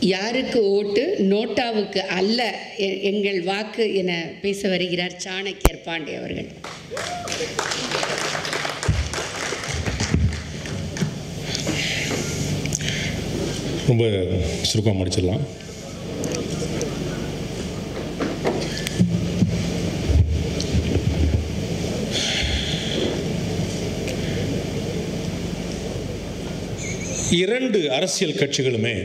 யாருக்கு ஓட்டு நோட்டாவுக்கு அல்ல எங்கள் வாக்கு என பேச வருகிறார் சாணக்கியர் பாண்டே அவர்கள். ரொம்ப சுருக்கமாக முடிச்சிடலாம். இரண்டு அரசியல் கட்சிகளுமே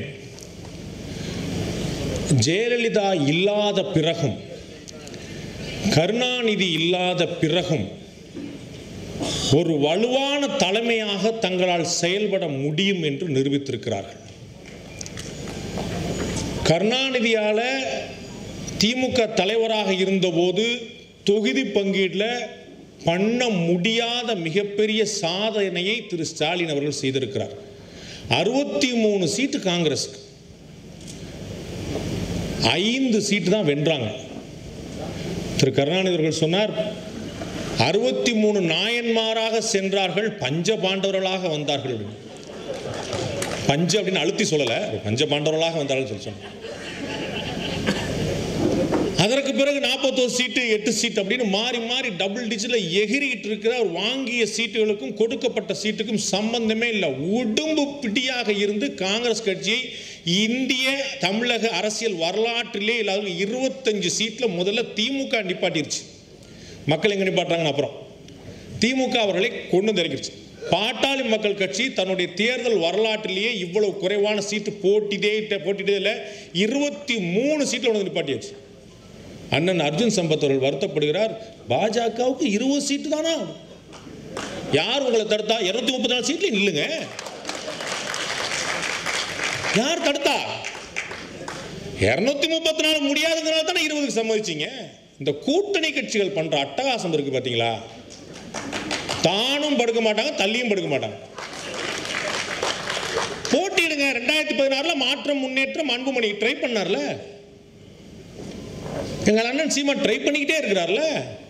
ஜெயலலிதா இல்லாத பிறகும் கருணாநிதி இல்லாத பிறகும் ஒரு வலுவான தலைமையாக தங்களால் செயல்பட முடியும் என்று நிரூபித்திருக்கிறார்கள். கருணாநிதியால் திமுக தலைவராக இருந்தபோது தொகுதி பங்கீட்டில் பண்ண முடியாத மிகப்பெரிய சாதனையை திரு ஸ்டாலின் அவர்கள் செய்திருக்கிறார். 63 சீட்டு காங்கிரஸுக்கு, 5 சீட்டு தான் வென்றாங்க. திரு கருணாநிதி அவர்கள் சொன்னார், 63 நாயன்மாராக சென்றார்கள், பஞ்ச பாண்டவர்களாக வந்தார்கள். பஞ்ச அப்படின்னு அழுத்தி சொல்லலை, பஞ்ச பாண்டவர்களாக வந்தார்கள் சொல்லி சொன்னார். அதற்கு பிறகு 41 சீட்டு 8 சீட் அப்படின்னு மாறி மாறி டபுள் டிஜிட்ல எகிரிட்டு இருக்கிற அவர் வாங்கிய சீட்டுகளுக்கும் கொடுக்கப்பட்ட சீட்டுக்கும் சம்பந்தமே இல்லை. உடும்பு பிடியாக இருந்து காங்கிரஸ் கட்சியை இந்திய தமிழக அரசியல் வரலாற்றிலே இல்லாத 25 சீட்ல முதல்ல திமுக நிப்பாட்டிருச்சு. மக்கள் எங்க நிப்பாட்டுறாங்கன்னு அப்புறம் திமுக அவர்களை கொண்டு தெரிவிச்சு. பாட்டாளி மக்கள் கட்சி தன்னுடைய தேர்தல் வரலாற்றிலேயே இவ்வளவு குறைவான சீட்டு போட்டிட்டே 23 சீட்ல வந்து நிப்பாட்டியாச்சு. அண்ணன் அர்ஜுன் சம்பத் அவர்கள் வருத்தப்படுகிறார், பாஜகவுக்கு 20 சீட்டு தானா? யார் உங்களை தடுத்தா? 234 சீட்ல நில்லுங்க. யார் தடுத்தா? 234 முடியாதுங்கிறனால தானே 20க்கு சம்மதிச்சீங்க. இந்த கூட்டணி கட்சிகள் பண்ற அட்டகாசம் இருக்கு பாத்தீங்களா? தானும் படுக்க மாட்டாங்க, தள்ளியும் படுக்க மாட்டாங்க. போட்டிடுங்க. 2016 மாற்றம் முன்னேற்றம் அன்புமணி ட்ரை பண்ணார்ல, எங்கள் அண்ணன் சீமான் ட்ரை பண்ணிக்கிட்டே இருக்கிறார்ல.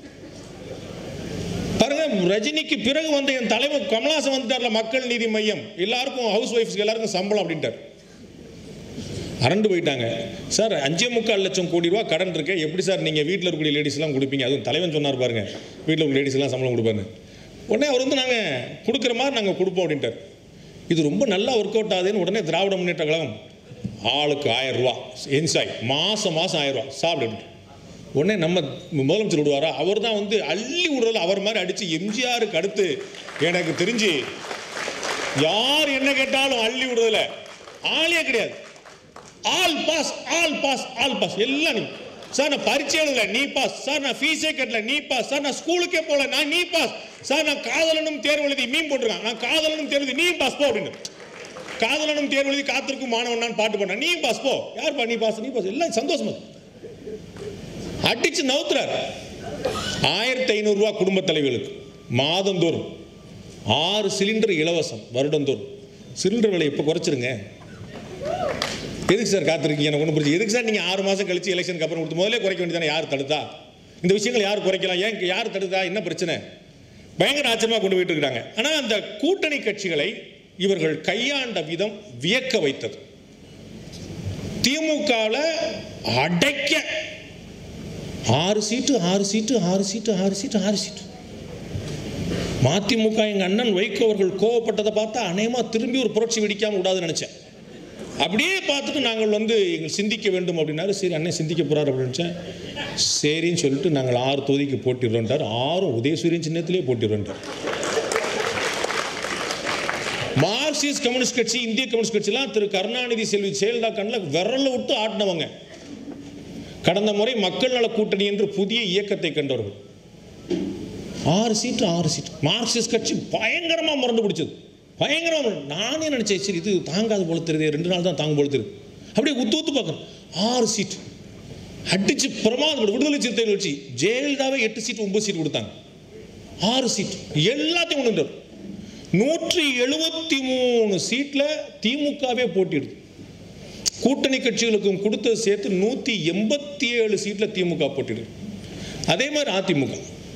பாருங்க, ரஜினிக்கு பிறகு வந்த என் தலைவர் கமலஹாசன் வந்துட்டார்ல, மக்கள் நீதி மையம், எல்லாருக்கும் ஹவுஸ் ஒய்ஃப்ஸ்க்கு எல்லாருக்கும் சம்பளம் அப்படின்ட்டார். அரண்டு போயிட்டாங்க. சார் 5.25 லட்சம் கோடி ரூபா கடன் இருக்கு, எப்படி சார் நீங்கள் வீட்டில் இருக்கக்கூடிய லேடிஸ்லாம் கொடுப்பீங்க? அதுவும் தலைவன் சொன்னார் பாருங்க, வீட்டில் உள்ள லேடிஸ்லாம் சம்பளம் கொடுப்பாரு. உடனே அவர் வந்து நாங்கள் கொடுக்குற மாதிரி நாங்கள் கொடுப்போம் அப்படின்ட்டார். இது ரொம்ப நல்லா ஒர்க் அவுட் ஆகுதுன்னு உடனே திராவிட முன்னேற்ற கழகம் ஆளுக்கு 1000 ரூபா என்ஜாய், மாதம் 1000 ரூபா சாப்பிட்டு. உடனே நம்ம முதலமைச்சர் விடுவாரா? அவர் தான் வந்து அள்ளி விடுறதுல அவர் மாதிரி அடித்து எம்ஜிஆருக்கு அடுத்து எனக்கு தெரிஞ்சு யார் என்ன கேட்டாலும் அள்ளி விடுறதுல ஆளே கிடையாது. All pass all pass all pass எல்லாம் நீ. சார் நான் பரீட்சை எழுதல, நீ பாஸ். சார் நான் ஃபீஸே கட்டல, நீ பாஸ். சார் நான் ஸ்கூலுக்கே போகல, நான் நீ பாஸ். சார் நான் காதலனும் தேர்வு எழுதி மீன் போட்டுருக்கான், நான் காதலனும் தேர்வு நீ பாஸ் போ அப்படின்னு. காதலனும் தேர்வு எழுதி காத்திருக்கும் மாணவன் நான் பாட்டு பண்ண, நீ பாஸ் போ. யார் பா? நீ பாஸ், நீ பாஸ். எல்லாம் சந்தோஷமா அடிச்சு நவுத்துறாரு. 1500 ரூபா குடும்ப தலைவர்களுக்கு மாதந்தோறும் 6 சிலிண்டர் இலவசம் வருடந்தோறும். சிலிண்டர் விலை இப்போ குறைச்சிருங்க. எதுக்கு சார் காத்திருக்கீங்க? எனக்கு ஒன்றும் புரிஞ்சு. எதுக்கு சார் நீங்கள் 6 மாதம் கழிச்சு எலெக்ஷனுக்கு அப்புறம் கொடுத்து முதல்ல குறைக்க வேண்டியதானே? யார் தடுத்தா? இந்த விஷயங்கள் யார் குறைக்கலாம்? ஏன் யார் தடுத்தா? என்ன பிரச்சனை? பயங்கர ஆச்சரியமாக கொண்டு போயிட்டு இருக்காங்க. ஆனால் அந்த கூட்டணி கட்சிகளை இவர்கள் கையாண்ட விதம் வியக்க வைத்தது. திமுகவில் அடைக்க 6 சீட்டு 6 சீட்டு 6 சீட்டு 6 சீட்டு 6 சீட்டு. மதிமுக எங்கள் அண்ணன் வைகோ அவர்கள் கோவப்பட்டதை பார்த்தா அநேகமாக திரும்பி ஒரு புரட்சி வெடிக்காமல் விடாதுன்னு நினச்சேன். அப்படியே பார்த்துட்டு நாங்கள் வந்து எங்கள் சிந்திக்க வேண்டும் அப்படின்னாரு. சரி அண்ணன் சிந்திக்க போகிறார் அப்படின்னு நினச்சேன். சரின்னு சொல்லிட்டு நாங்கள் 6 தொகுதிக்கு போட்டிடுறோன்ட்டார். 6 உதயசூரியன் சின்னத்திலே போட்டிடுறோன்ட்டார். மார்க்சிஸ்ட் கம்யூனிஸ்ட் கட்சி, இந்திய கம்யூனிஸ்ட் கட்சிலாம் திரு கருணாநிதி செல்வி ஜெயலலிதா கண்ணில் விரல விட்டு ஆட்டினவங்க. கடந்த முறை மக்கள் நல கூட்டணி என்று புதிய இயக்கத்தை கண்டவர்கள். 6 சீட்டு 6 சீட்டு. மார்க்சிஸ்ட் கட்சி பயங்கரமாக முரண்டு பிடிச்சது, பயங்கரமாக. நானே நினைச்சேன் சரி இது தாங்காது போல தெரியுது, 2 நாள் தான் தாங்க போல தெரியுது. அப்படியே ஊத்து பார்க்கணும். 6 சீட்டு அடிச்சு பிரமாதம். விடுதலை சிறுத்தைகள் வச்சு ஜெயலலிதாவே 8 சீட்டு 9 சீட்டு கொடுத்தாங்க. 6 சீட்டு எல்லாத்தையும் கொண்டு வந்தார். 173 சீட்ல திமுகவே போட்டிடுது. கூட்டணி கட்சிகளுக்கும் கொடுத்தது சேர்த்து 187 சீட்ல திமுக போட்டிடுது. அதே மாதிரி அதிமுக,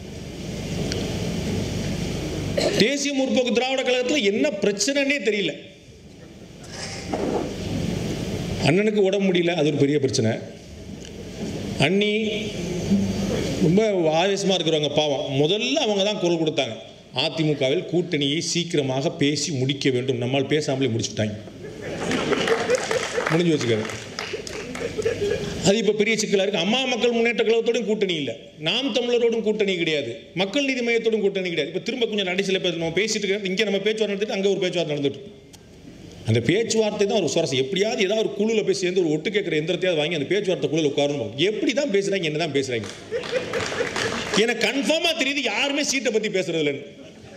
தேசிய முற்போக்கு திராவிட கழகத்தில் என்ன பிரச்சனைன்னே தெரியல. அண்ணனுக்கு உடம்பு முடியல, அது ஒரு பெரிய பிரச்சனை. அண்ணி ரொம்ப ஆவேசமாக இருக்கிறவங்க பாவம், முதல்ல அவங்க தான் குரல் கொடுத்தாங்க. அதிமுகவில் கூட்டணியை சீக்கிரமாக பேசி முடிக்க வேண்டும், நம்மால் பேசாமலே முடிச்சுட்டாங்க, முடிஞ்சு வச்சுக்காரு. அது இப்போ பெரிய சிக்கலாக இருக்குது. அம்மா மக்கள் முன்னேற்ற கழகத்தோடும் கூட்டணி இல்லை, நாம் தமிழரோடும் கூட்டணி கிடையாது, மக்கள் நீதி மையத்தோடும் கூட்டணி கிடையாது. இப்போ திரும்ப கொஞ்சம் நடைசில நம்ம பேசிட்டு இருக்கிறோம். இங்கே நம்ம பேச்சுவார்த்தை நடத்திட்டு அங்கே ஒரு பேச்சுவார்த்தை நடந்துட்டு, அந்த பேச்சுவார்த்தை தான் ஒரு சுவாரஸ்யம். எப்படியாவது ஏதாவது ஒரு குழுவில் போய் சேர்ந்து ஒரு ஒட்டு கேட்குற எந்திரத்தையாவது வாங்கி அந்த பேச்சுவார்த்தை குழுவில் உட்காரணும். எப்படி தான் பேசுகிறாங்க, என்ன தான் பேசுகிறாங்க, எனக்கு கன்ஃபார்மாக தெரியுது யாருமே சீட்டை பற்றி பேசுறது இல்லைன்னு.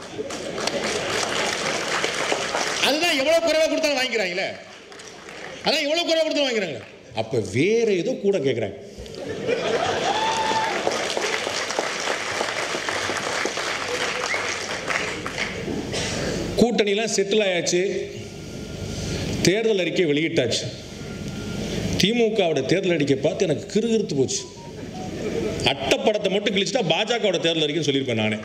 அதுதான் எவ்வளோ குறைவாக கொடுத்தாலும் வாங்கிக்கிறாங்களே, அதான் எவ்வளோ குறைவாக கொடுத்தாலும் வாங்கிக்கிறாங்க. அப்போ வேற ஏதோ கூட கேட்குறாங்க. கூட்டணிலாம் செட்டில் ஆயாச்சு, தேர்தல் அறிக்கை வெளியிட்டாச்சு. திமுகவோட தேர்தல் அறிக்கை பார்த்து எனக்கு கிறுகிறுத்து போச்சு. அட்டப்படத்தை மட்டும் கிழிச்சிட்டா பாஜகவோட தேர்தல் அறிக்கைன்னு சொல்லியிருப்பேன் நானே.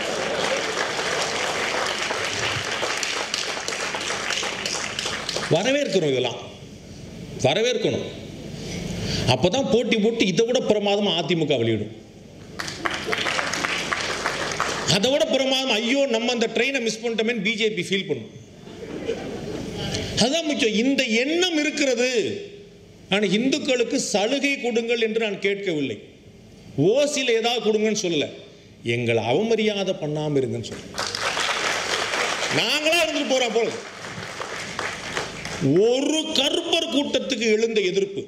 வரவேற்கணும், இதெல்லாம் வரவேற்கணும். அப்பதான் போட்டி போட்டு இதை விட பிரமாதம் அதிமுக வெளியிடும். அதை விட பிரமாதம் ஐயோ நம்ம அந்த ட்ரெயினை மிஸ் பண்ணிட்டோமே பிஜேபி ஃபீல் பண்ணும். அதுதான் முக்கியம். இந்த எண்ணம் இருக்கிறது. ஆனால் இந்துக்களுக்கு சலுகை கொடுங்கள் என்று நான் கேட்கவில்லை, ஓசியில் ஏதாவது கொடுங்கன்னு சொல்லல, எங்களை அவமரியாதை பண்ணாம இருங்கன்னு சொல்ல. நாங்களா இருந்துட்டு போறோம் போல. ஒரு கருப்பர் கூட்டத்துக்கு எழுந்த எதிர்ப்பு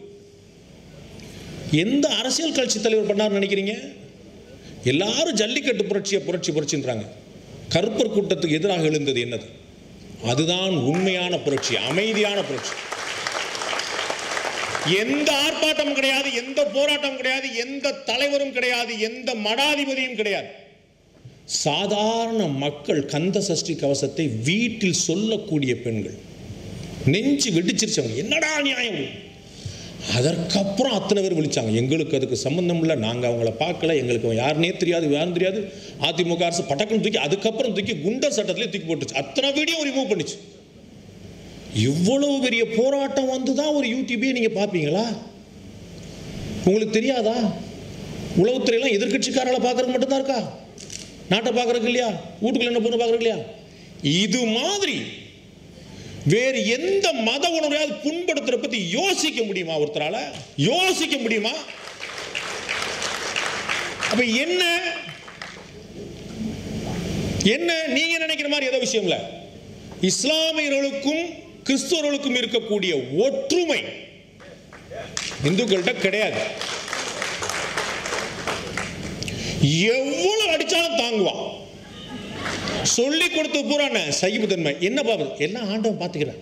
எந்த அரசியல் கட்சி தலைவர் பண்ணார் நினைக்கிறீங்க? எல்லாரும் ஜல்லிக்கட்டு புரட்சின்றாங்க. கருப்பர் கூட்டத்துக்கு எதிராக எழுந்தது என்னது? அதுதான் உண்மையான புரட்சி, அமைதியான புரட்சி. எந்த ஆர்ப்பாட்டமும் கிடையாது, எந்த போராட்டம் கிடையாது, எந்த தலைவரும் கிடையாது, எந்த மடாதிபதியும் கிடையாது. சாதாரண மக்கள் கந்த சஷ்டி கவசத்தை வீட்டில் சொல்லக்கூடிய பெண்கள், நெஞ்சு வெடிச்சிருச்சவங்க, என்னடா நியாயம். அதற்கப்புறம் அத்தனை பேர் விழிச்சாங்க, எங்களுக்கு அதுக்கு சம்பந்தம் இல்லை, நாங்கள் அவங்கள பார்க்கல, எங்களுக்கு யாருனே தெரியாது, யாரும் தெரியாது. அதிமுக அரசு பட்டக்கம் தூக்கி அதுக்கப்புறம் தூக்கி குண்டர் சட்டத்திலே தூக்கி போட்டுச்சு, அத்தனை வீடியோ ரிமூவ் பண்ணிச்சு. இவ்வளவு பெரிய போராட்டம் வந்து தான் ஒரு யூடியூபே நீங்க பார்ப்பீங்களா? உங்களுக்கு தெரியாதா? உளவுத்துறையெல்லாம் எதிர்கட்சிக்காரர்களை பார்க்கறது மட்டும்தான் இருக்கா? நாட்டை பார்க்கறதுக்கு இல்லையா? வீட்டுக்குள்ள என்ன பொண்ணு பார்க்கறதுக்கு இல்லையா? இது மாதிரி வேறு எந்த மத உணர்வையாவது புண்படுத்துற பத்தி யோசிக்க முடியுமா? ஒருத்தரால யோசிக்க முடியுமா? அப்ப என்ன என்ன நீங்க நினைக்கிற மாதிரி ஏதோ விஷயம் இல்ல. இஸ்லாமியர்களுக்கும் கிறிஸ்தவர்களுக்கும் இருக்கக்கூடிய ஒற்றுமை இந்துக்கள்கிட்ட கிடையாது. எவ்வளவு அடிச்சாலும் தாங்குவான். சொல்லி கொடுத்து பூரான சகிப்புத்தன்மை. என்ன பாபு எல்லாம் ஆண்டவன் பார்த்துக்கிறான்.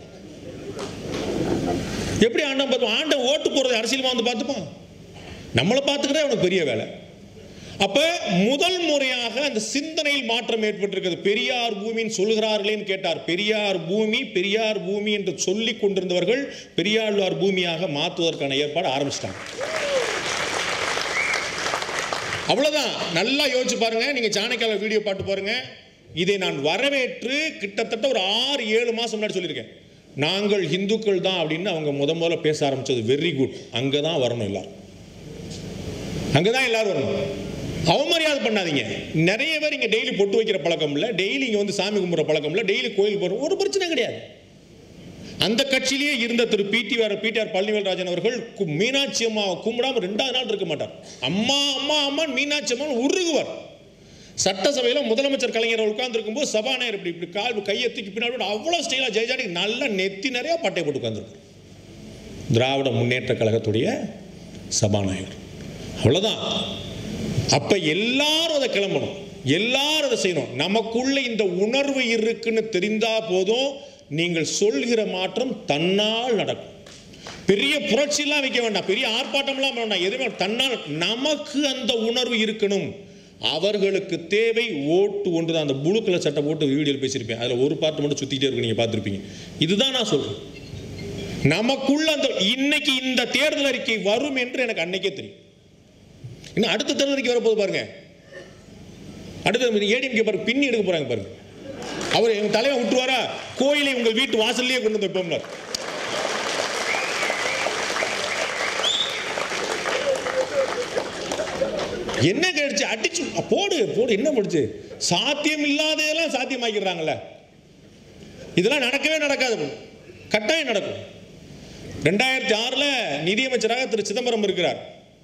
எப்படி ஆண்டவன் பார்த்துப்பான்? ஆண்டவன் ஓட்டு போறது அரசியல் வந்து பார்த்துப்பான். நம்மளை பார்த்துக்கிறதே அவனுக்கு பெரிய வேலை. அப்ப முதல் முறையாக அந்த சிந்தனையில் மாற்றம் ஏற்பட்டிருக்கிறது. பெரியார் பூமின்னு சொல்கிறார்களேன்னு கேட்டார். பெரியார் பூமி என்று சொல்லி கொண்டிருந்தவர்கள் பெரியாழ்வார் பூமியாக மாற்றுவதற்கான ஏற்பாடு ஆரம்பிச்சிட்டாங்க. அவ்வளவுதான். நல்லா யோசிச்சு பாருங்க. நீங்க சாணக்கியால வீடியோ பாட்டு பாருங்க. இதை நான் வரவேற்று கிட்டத்தட்ட ஒரு 6-7 மாசம் முன்னாடி சொல்லியிருக்கேன். நாங்கள் இந்துக்கள் தான் அப்படின்னு அவங்க முதல்ல பேச ஆரம்பிச்சது. Very good. அங்கதான் வரணும் எல்லாரும், அங்கதான் எல்லாரும் வரணும். அவமரியாதை பண்ணாதீங்க. நிறைய பேர் இங்க டெய்லி பொட்டு வைக்கிற பழக்கம் இல்லை, டெய்லி இங்க வந்து சாமி கும்பிட்ற பழக்கம் இல்லை, டெய்லி கோயில் போற ஒரு பிரச்சனை கிடையாது. அந்த கட்சியிலேயே இருந்த திரு பிடிஆர் பழனிவேல்ராஜன் அவர்கள் மீனாட்சி அம்மா கும்பிடாம 2வது நாள் இருக்க மாட்டார். அம்மா அம்மா அம்மா மீனாட்சி அம்மா உருகுவார். சட்டசபையில் முதலமைச்சர் கலைஞர் உட்கார்ந்து இருக்கும்போது சபாநாயகர் இப்படி இப்படி கால் கையை தூக்கி பின்னாடி அவ்வளவு ஸ்டைலா ஜெயஜாடி நல்லா நெத்தி நிறைய பட்டை போட்டு உட்கார்ந்துருக்கு. திராவிட முன்னேற்ற கழகத்துடைய சபாநாயகர். அவ்வளவுதான். அப்ப எல்லாரும் அதை கிளம்பணும், எல்லாரும் அதை செய்யணும். நமக்குள்ள இந்த உணர்வு இருக்குன்னு தெரிந்தா போதும், நீங்கள் சொல்கிற மாற்றம் தன்னால் நடக்கும். பெரிய புரட்சியெல்லாம் வைக்க வேண்டாம், பெரிய ஆர்ப்பாட்டம்லாம் வேண்டாம், எதுவுமே தன்னால். நமக்கு அந்த உணர்வு இருக்கணும். அவர்களுக்கு தேவை ஓட்டு ஒன்று தான். அந்த ப்ளூ கலர் சட்டை போட்டு வீடியோவில் பேசியிருப்பேன், அதில் ஒரு பார்ட் மட்டும் சுற்றிக்கிட்டே இருக்கு, நீங்கள் பார்த்துருப்பீங்க. இதுதான் நான் சொல்றேன். நமக்குள்ள அந்த இன்னைக்கு இந்த தேர்தல் அறிக்கை வரும் என்று எனக்கு அன்னைக்கே தெரியும். இன்னும் அடுத்த தேர்தல் அறிக்கை வரப்போது பாருங்க. அடுத்த ஏடிஎம்கே பாருங்க, பின்னி எடுக்க போறாங்க பாருங்க. அவர் எங்க தலைவன் விட்டுருவாரா? கோயிலை உங்கள் வீட்டு வாசல்லையே கொண்டு வந்து வைப்போம்னார். என்ன கிடைச்சு அடிச்சு போடு போடு என்ன போடுச்சு? சாத்தியம் இல்லாததெல்லாம் சாத்தியமாக்கிறாங்கல்ல. இதெல்லாம் நடக்கவே நடக்காது, கட்டாயம் நடக்கும். 2006 நிதியமைச்சராக திரு சிதம்பரம் இருக்கிறார்.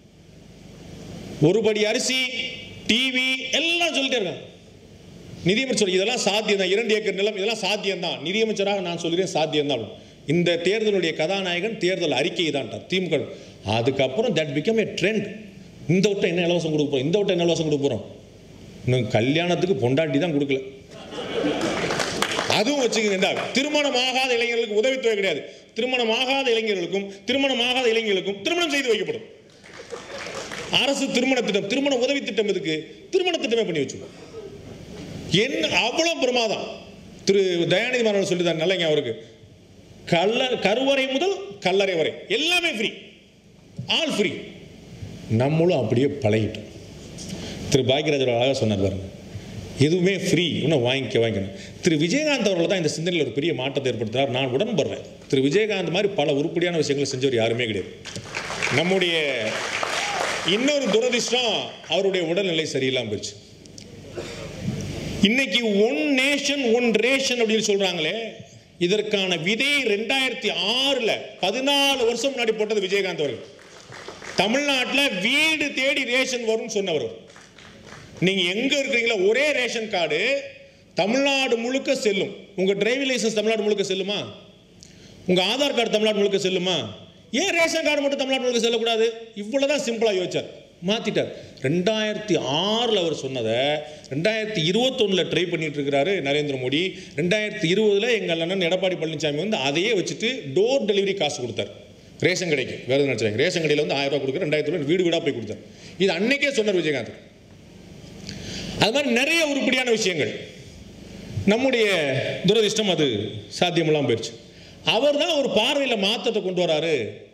ஒரு படி அரிசி, டிவி எல்லாம் சொல்லிட்டே இருக்காங்க. நிதியமைச்சர் இதெல்லாம் சாத்தியம் தான், 2 ஏக்கர் நிலம் இதெல்லாம் சாத்தியம் தான். நிதியமைச்சராக நான் சொல்கிறேன் சாத்தியம் தான். இந்த தேர்தலுடைய கதாநாயகன் தேர்தல் அறிக்கை தான் திமுக. அதுக்கப்புறம் தட் பிகம் ஏ ட்ரெண்ட். இந்த வட்டம் என்ன இலவசம் கொடுக்க போகிறோம், இந்த வட்டம் என்ன இலவசம் கொடுக்க போகிறோம். இன்னும் கல்யாணத்துக்கு பொண்டாட்டி தான் கொடுக்கல, அதுவும் வச்சுக்கோங்க. திருமணம் ஆகாத இளைஞர்களுக்கு உதவித்தொகை கிடையாது. திருமணம் ஆகாத இளைஞர்களுக்கும் திருமணம் செய்து வைக்கப்படும். அரசு திருமண திட்டம், திருமண உதவி திட்டம் எதுக்கு? திருமண திட்டமே பண்ணி வச்சுக்கோ. என்ன அவ்வளவு பிரமாதம். திரு தயாநிதி மாறன் சொல்லிதான் நல்லங்க அவருக்கு. கருவறை முதல் கல்லறை வரை எல்லாமே ஃப்ரீ, ஆல் ஃப்ரீ. நம்மளும் அப்படியே பழகிட்டோம். திரு பாக்யராஜர் அழகாக சொன்னார் பாருங்க, எதுவுமே ஃப்ரீ, இன்னும் வாங்கிக்கணும். திரு விஜயகாந்த் அவர்கள் தான் இந்த சிந்தனையில் ஒரு பெரிய மாற்றத்தை ஏற்படுத்துகிறார். நான் உடன்படுறேன். திரு விஜயகாந்த் மாதிரி பல உருப்படியான விஷயங்களை செஞ்சவர் யாருமே கிடையாது. நம்முடைய இன்னொரு துரதிர்ஷ்டம், அவருடைய உடல்நிலை சரியில்லாமல் போயிடுச்சு. இன்னைக்கு ஒன் நேஷன் ஒன் ரேஷன் அப்படின்னு சொல்றாங்களே, இதற்கான விதை 2006 14 வருஷம் முன்னாடி போட்டது விஜயகாந்த் அவர்கள். தமிழ்நாட்டில் வீடு தேடி ரேஷன் வரும்னு சொன்னவர். நீங்க எங்க இருக்கிறீங்களோ ஒரே ரேஷன் கார்டு தமிழ்நாடு முழுக்க செல்லும். உங்க டிரைவிங் லைசன்ஸ் தமிழ்நாடு முழுக்க செல்லுமா? உங்க ஆதார் கார்டு தமிழ்நாடு முழுக்க செல்லுமா? ஏன் ரேஷன் கார்டு மட்டும் தமிழ்நாடு முழுக்க செல்லக்கூடாது? இவ்வளவுதான் சிம்பிளா யோசிச்சார், மாத்திட்டார். 2006 அவர் சொன்னதை 2021 ட்ரை பண்ணிட்டு இருக்கிறாரு நரேந்திர மோடி. 2020 எங்கள் அண்ணன் எடப்பாடி பழனிசாமி வந்து அதையே வச்சுட்டு டோர் டெலிவரி காசு கொடுத்தார். ரேஷன் கடைக்கு வேறு நினைச்சாங்க, ரேஷன் கடையில் வந்து 1000 ரூபாய் கொடுக்குற 2000 வீடு வீடாக போய் கொடுத்தார். இது அன்னைக்கே சொன்னார் விஜயகாந்த். அது மாதிரி நிறைய உருப்படியான விஷயங்கள். நம்முடைய துரதிர்ஷ்டம் அது சாத்தியமெல்லாம் போயிடுச்சு. அவர் தான் ஒரு பார்வையில் மாற்றத்தை கொண்டு வராரு.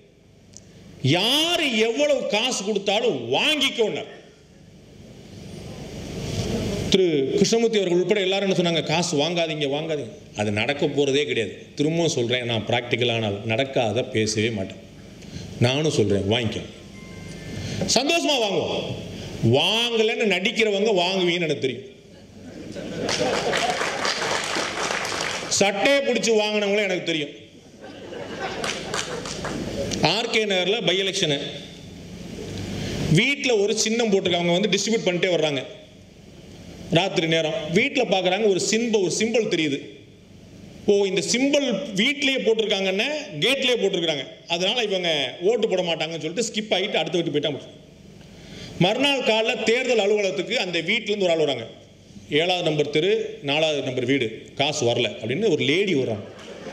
யார் எவ்வளவு காசு கொடுத்தாலும் வாங்கிக்கோங்க. திரு கிருஷ்ணமூர்த்தி அவர்கள் உட்பட எல்லாரும் என்ன சொன்னாங்க? காசு வாங்காதீங்க வாங்காதீங்க. அது நடக்க போகிறதே கிடையாது. திரும்பவும் சொல்கிறேன், நான் ப்ராக்டிக்கலானால் நடக்காத பேசவே மாட்டேன். நானும் சொல்கிறேன், வாங்கிக்க, சந்தோஷமாக வாங்குவோம். வாங்கலைன்னு நடிக்கிறவங்க வாங்குவீங்கன்னு எனக்கு தெரியும். சட்டையை பிடிச்சி வாங்கினவங்களும் எனக்கு தெரியும். ஆர்கே நகரில் பை எலெக்ஷனு, வீட்டில் ஒரு சின்னம் போட்டிருக்காங்க, வந்து டிஸ்ட்ரிபியூட் பண்ணிட்டே வர்றாங்க. ராத்திரி நேரம் வீட்டில் பார்க்குறாங்க, ஒரு சிம்பிள் தெரியுது. ஓ, இந்த சிம்பிள் வீட்லேயே போட்டிருக்காங்கன்னு கேட்லேயே போட்டிருக்காங்க, அதனால இவங்க ஓட்டு போட மாட்டாங்கன்னு சொல்லிட்டு ஸ்கிப் ஆகிட்டு அடுத்த வீட்டு போயிட்டாங்க. மறுநாள் காலைல தேர்தல் அலுவலகத்துக்கு அந்த வீட்டிலேருந்து ஒரு ஆள் வராங்க. 7வது நம்பர் தெரு 4வது நம்பர் வீடு, காசு வரல அப்படின்னு ஒரு லேடி வர்றாங்க.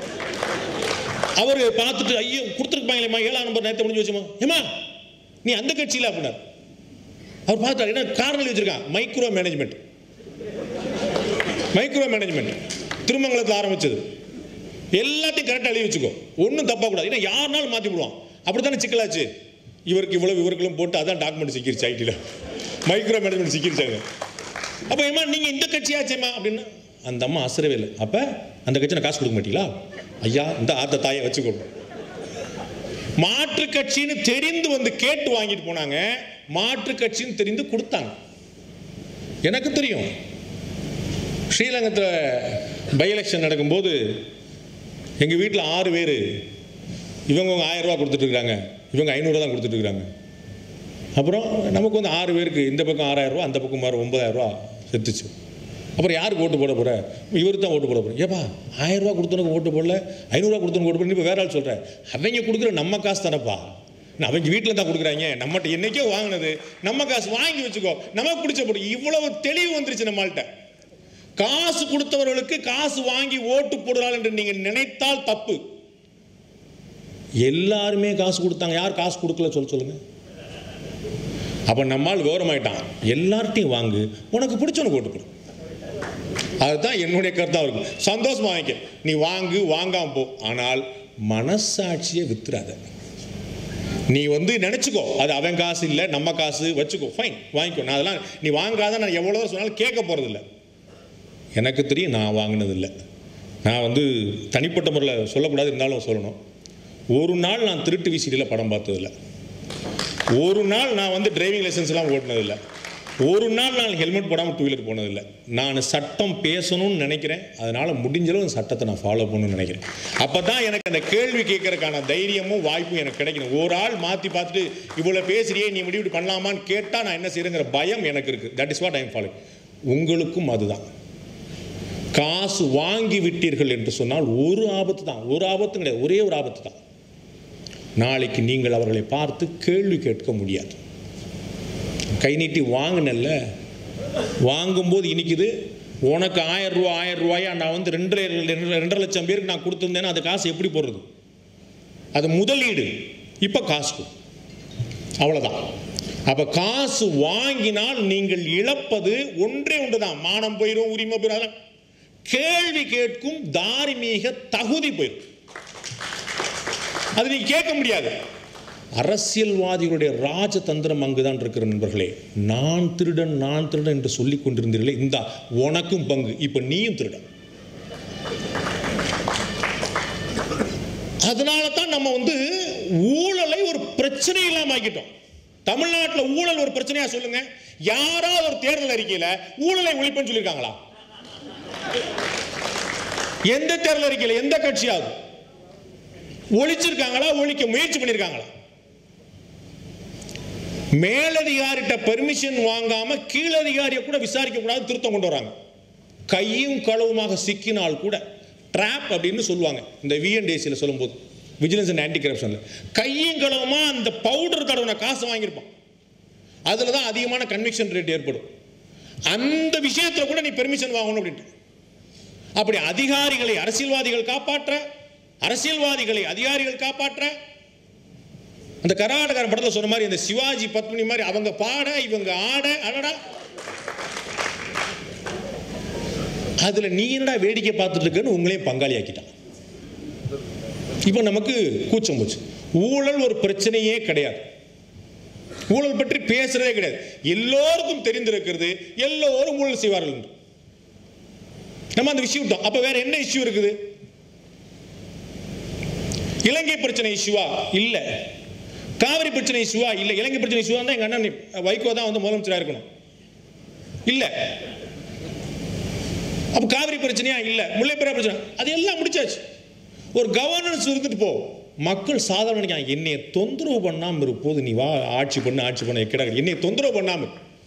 அவர் பார்த்துட்டு, ஐயோ கொடுத்துருப்பாங்களேம்மா, 7வது நம்பர் நேரத்தை முடிஞ்சு வச்சுமா, ஏமா நீ அந்த கட்சியில் அப்படின்னார். அவர் பார்த்தாரு, என்ன காரணம் வச்சிருக்கான், மைக்ரோ மேனேஜ்மெண்ட் திருமங்கலத்தில் ஆரம்பிச்சது. எல்லாத்தையும் கரெக்டாக எழுதி வச்சுக்கோ, ஒன்றும் தப்பாக கூடாது. ஏன்னா யாருனாலும் மாற்றி விடுவான். அப்படி தானே சிக்கலாச்சு. இவருக்கு இவ்வளவு இவர்களும் போட்டு அதான் டாக்குமெண்ட் சிக்கிருச்சு, ஐடியில் மைக்ரோ மேனேஜ்மெண்ட் சிக்கிருச்சாங்க. அப்போ ஏமா நீங்கள் இந்த கட்சியாச்சேம்மா அப்படின்னா அந்த அம்மா அசரவே இல்லை. அப்போ அந்த கட்சியில் காசு கொடுக்க மாட்டீங்களா? ஐயா இந்த ஆத்த தாயை வச்சுக்கோ. மாற்று கட்சின்னு தெரிந்து வந்து கேட்டு வாங்கிட்டு போனாங்க, மாற்று கட்சின்னு தெரிந்து கொடுத்தாங்க. எனக்கு தெரியும், ஸ்ரீலங்கத்தில் பை எலெக்ஷன் நடக்கும்போது எங்கள் வீட்டில் 6 பேர், இவங்க 1000 ரூபா கொடுத்துட்ருக்குறாங்க, இவங்க 500 தான் கொடுத்துட்ருக்குறாங்க. அப்புறம் நமக்கு வந்து 6 பேருக்கு இந்த பக்கம் 6000 ரூபா, அந்த பக்கம் 9000 ரூபா செத்துச்சு. அப்புறம் யாருக்கு ஓட்டு போட போகிற? இவருக்கு தான் ஓட்டு போட போகிறேன். ஏப்பா 1000 ரூபா கொடுத்தவனுக்கு ஓட்டு போடல, 500 ரூபா கொடுத்தவனுக்கு ஓட்டு போடல, இப்போ வேற ஆள் சொல்கிறேன். அவங்க கொடுக்குற நம்ம காசு தானப்பா, அவங்க வீட்டில் தான் கொடுக்குறாங்க, நம்மகிட்ட என்னைக்கோ வாங்கினது, நம்ம காசு வாங்கி வச்சுக்கோ, நமக்கு பிடிச்ச போடு. இவ்வளவு தெளிவு வந்துருச்சு நம்மள்கிட்ட. காசு கொடுத்தவர்களுக்கு காசு வாங்கி ஓட்டு போடுறாள் என்று நீங்கள் நினைத்தால் தப்பு. எல்லாருமே காசு கொடுத்தாங்க, யார் காசு கொடுக்கல சொல்லுங்க. அப்போ நம்மால் கௌரவமாயிட்டான், எல்லார்ட்டையும் வாங்கு, உனக்கு பிடிச்சவனுக்கு ஓட்டு போடு. அதுதான் என்னுடைய கருத்தாக இருக்கும். சந்தோஷமா வாங்கிக்க, நீ வாங்கு, வாங்காம போ, ஆனால் மனசாட்சியை வித்துறாத. நீ வந்து நினச்சிக்கோ, அது அவன் காசு இல்லை நம்ம காசு, வச்சுக்கோ, ஃபைன் வாங்கிக்கோ. நான் அதெல்லாம் நீ வாங்காத நான் எவ்வளோ சொன்னாலும் கேட்க போகிறதில்ல. எனக்கு தெரியும், நான் வாங்கினதில்லை. நான் வந்து தனிப்பட்ட முறையில் சொல்லக்கூடாது, இருந்தாலும் சொல்லணும். ஒரு நாள் நான் திருட்டு விசிடியில் படம் பார்த்ததில்லை. ஒரு நாள் நான் வந்து டிரைவிங் லைசன்ஸ்லாம் ஓட்டினதில்லை. ஒரு நாள் நான் ஹெல்மெட் போடாமல் டூ வீலர் போனதில்லை. நான் சட்டம் பேசணும்னு நினைக்கிறேன், அதனால் முடிஞ்சளவு சட்டத்தை நான் ஃபாலோ பண்ணணும்னு நினைக்கிறேன். அப்போ தான் எனக்கு அந்த கேள்வி கேட்கறதுக்கான தைரியமும் வாய்ப்பும் எனக்கு கிடைக்கணும். ஒரு ஆள் மாற்றி பார்த்துட்டு இவ்வளோ பேசுறியே நீ இப்படி பண்ணலாமான்னு கேட்டால் நான் என்ன செய்யறேங்கிற பயம் எனக்கு இருக்குது. That is what I am following. உங்களுக்கும் அதுதான். காசு வாங்கி விட்டீர்கள் என்று சொன்னால் ஒரு ஆபத்து தான், ஒரு ஆபத்து கிடையாது, ஒரே ஒரு ஆபத்து தான். நாளைக்கு நீங்கள் அவர்களை பார்த்து கேள்வி கேட்க முடியாது. கை நீட்டி வாங்கினல்ல, வாங்கும்போது இனிக்குது. உனக்கு 1000 ரூபாயா நான் வந்து 2.5 லட்சம் பேருக்கு நான் கொடுத்துருந்தேன்னா அது காசு எப்படி போடுறது? அது முதலீடு. இப்போ காசு அவ்வளோதான். அப்போ காசு வாங்கினால் நீங்கள் இழப்பது ஒன்றே ஒன்று தான், மானம் போயிடும், உரிமை போயிடும். அதெல்லாம் கேள்வி கேட்கும் தார்மீக தகுதி போயிடும். அது நீங்க கேட்க முடியாது. அரசியல்வாதிகளுடைய ராஜதந்திரம் அங்குதான் இருக்கிற நண்பர்களே. நான் திருடன் நான் திருடன் என்று சொல்லிக் கொண்டிருந்தீர்களே, இந்த உனக்கும் பங்கு, இப்ப நீயும் திருடன். அதனால தான் நம்ம வந்து ஊழலை ஒரு பிரச்சனை இல்லாம ஆக்கிட்டோம். தமிழ்நாட்டில் ஊழல் ஒரு பிரச்சனையா சொல்லுங்க. யாராவது ஒரு தேர்தல் அறிக்கையில ஊழலை ஒழிப்புன்னு சொல்லியிருக்காங்களா? எந்த தேர்தல் அறிக்கையில எந்த கட்சியாவது ஒழிச்சிருக்காங்களா? ஒழிக்க முயற்சி பண்ணிருக்காங்களா? மேலதிகாரிட்ட பெர்மிஷன் வாங்காம கீழதிகாரியை கூட விசாரிக்க கூடாது திருத்தம் கொண்டு வராங்க. கையும் களவுமாக சிக்கினால் கூட ட்ராப் அப்படின்னு சொல்லுவாங்க இந்த விஎன்டிசியில் சொல்லும்போது, விஜிலன்ஸ் அண்ட் ஆன்டி கரப்ஷன்ல. கையும் களவுமா அந்த பவுடர் தடவை காசு வாங்கியிருப்பான், அதில் தான் அதிகமான கன்விக்ஷன் ரேட் ஏற்படும். அந்த விஷயத்தில் கூட நீ பெர்மிஷன் வாங்கணும் அப்படின்ட்டு. அப்படி அதிகாரிகளை அரசியல்வாதிகள் காப்பாற்ற, அரசியல்வாதிகளை அதிகாரிகள் காப்பாற்ற, அந்த கர்நாடக படத்தில் சொன்ன மாதிரி இந்த சிவாஜி பத்மினி மாதிரி அவங்க பாட இவங்க ஆட, அடடா அதுல நீ என்னடா வேடிக்கை பார்த்துட்டு இருக்கன்னு உங்களையும் பங்காளி ஆக்கிட்டான். இப்போ நமக்கு கூச்சம் போச்சு. ஊழல் ஒரு பிரச்சனையே கிடையாது, ஊழல் பற்றி பேசுறதே கிடையாது. எல்லோருக்கும் தெரிந்திருக்கிறது, எல்லோரும் ஊழல் செய்வார்கள் என்று நம்ம அந்த விஷயம் விட்டோம். அப்ப வேற என்ன இஷ்யூ இருக்குது? இலங்கை பிரச்சனை இஷ்யூவா? இல்ல. காவிரி பிரச்சனை இஷ்யூவா? இல்ல. இலங்கை பிரச்சனை இஷ்யூவா தான் எங்க அண்ணன் வைகோ தான் வந்து முதலமைச்சராக இருக்கணும். இல்ல. அப்ப காவிரி பிரச்சனையா? இல்ல. முல்லைப்பெரியார் பிரச்சனை அது எல்லாம் முடிச்சாச்சு. ஒரு கவர்னன்ஸ் இருந்துட்டு போ. மக்கள் சாதாரண என்னை தொந்தரவு பண்ணாம இருப்போது நீ வா ஆட்சி பண்ண என்னை தொந்தரவு பண்ணாம.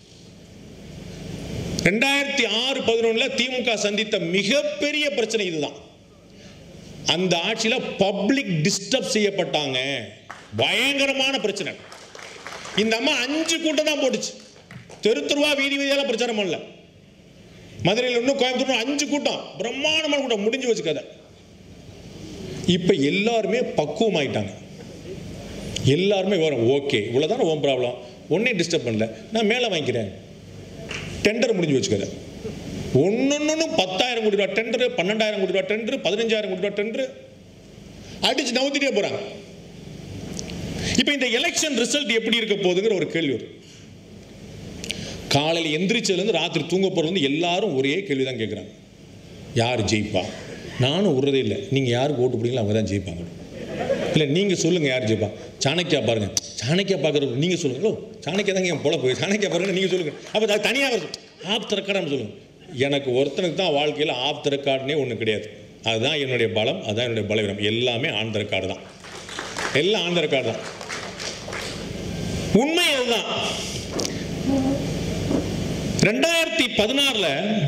2006-11 திமுக சந்தித்த மிகப்பெரிய பிரச்சனை இதுதான். அந்த ஆட்சியில பப்ளிக் டிஸ்டர்ப் செய்யப்பட்டாங்க, பயங்கரமான பிரச்சனை. இந்த அம்மா 5 கூட்டம் தான் போட்டுச்சு, தெருவா வீதி வீதியெல்லாம் பிரச்சாரம் பண்ணல. மதுரையில் இன்னும் கோயம்புத்தூர் 5 கூட்டம், பிரம்மாண்டமான கூட்டம், முடிஞ்சு வச்சு கதை. இப்ப எல்லாருமே பக்குவம் ஆயிட்டாங்க. எல்லாருமே வரும், ஓகே இவ்வளவுதான் ஓம் ப்ராப்ளம், ஒன்னே டிஸ்டர்ப் பண்ணல, நான் மேல வாங்கிக்கிறேன். டெண்டர் முடிஞ்சு வச்சுக்கல. ஒன்னொன்னு 10,000 கோடி ரூபாய் டெண்டர், 12,000 கோடி ரூபாய் டெண்டர், 15,000 கோடி ரூபாய் டெண்டர் அடிச்சு நவுத்திட்டே போறாங்க. இப்ப இந்த எலெக்ஷன் ரிசல்ட் எப்படி இருக்க போகுதுங்கிற ஒரு கேள்வி வரும். காலையில் எந்திரிச்சதுல இருந்து ராத்திரி தூங்க போறது எல்லாரும் ஒரே கேள்விதான் கேட்கிறாங்க, யார் ஜெயிப்பா? நானும் விடுறதே இல்லை, நீங்க யாருக்கு ஓட்டு போடுறீங்களோ அவங்க தான் ஜெயிப்பாங்க. இல்லை நீங்க சொல்லுங்க யார் ஜெயிப்பா? சாணக்கியா பாருங்க. சாணக்கியா பார்க்கறது நீங்க சொல்லுங்க. சாணக்கியா தாங்க என் பொழப்பு, சாணக்கியா பாருங்க நீங்க சொல்லுங்க. அப்போ அது தனியாக ஆஃப் த ரெக்கார்டு சொல்லுங்க. எனக்கு ஒருத்தனுக்கு தான் வாழ்க்கையில் ஆஃப் த ரெக்கார்டுனே ஒன்று கிடையாது. அதுதான் என்னுடைய பலம், அதுதான் என்னுடைய பலவீனம். எல்லாமே ஆன் த ரெக்கார்டு தான், எல்லாம் ஆன் த ரெக்கார்டு தான். உண்மை அதுதான். 2016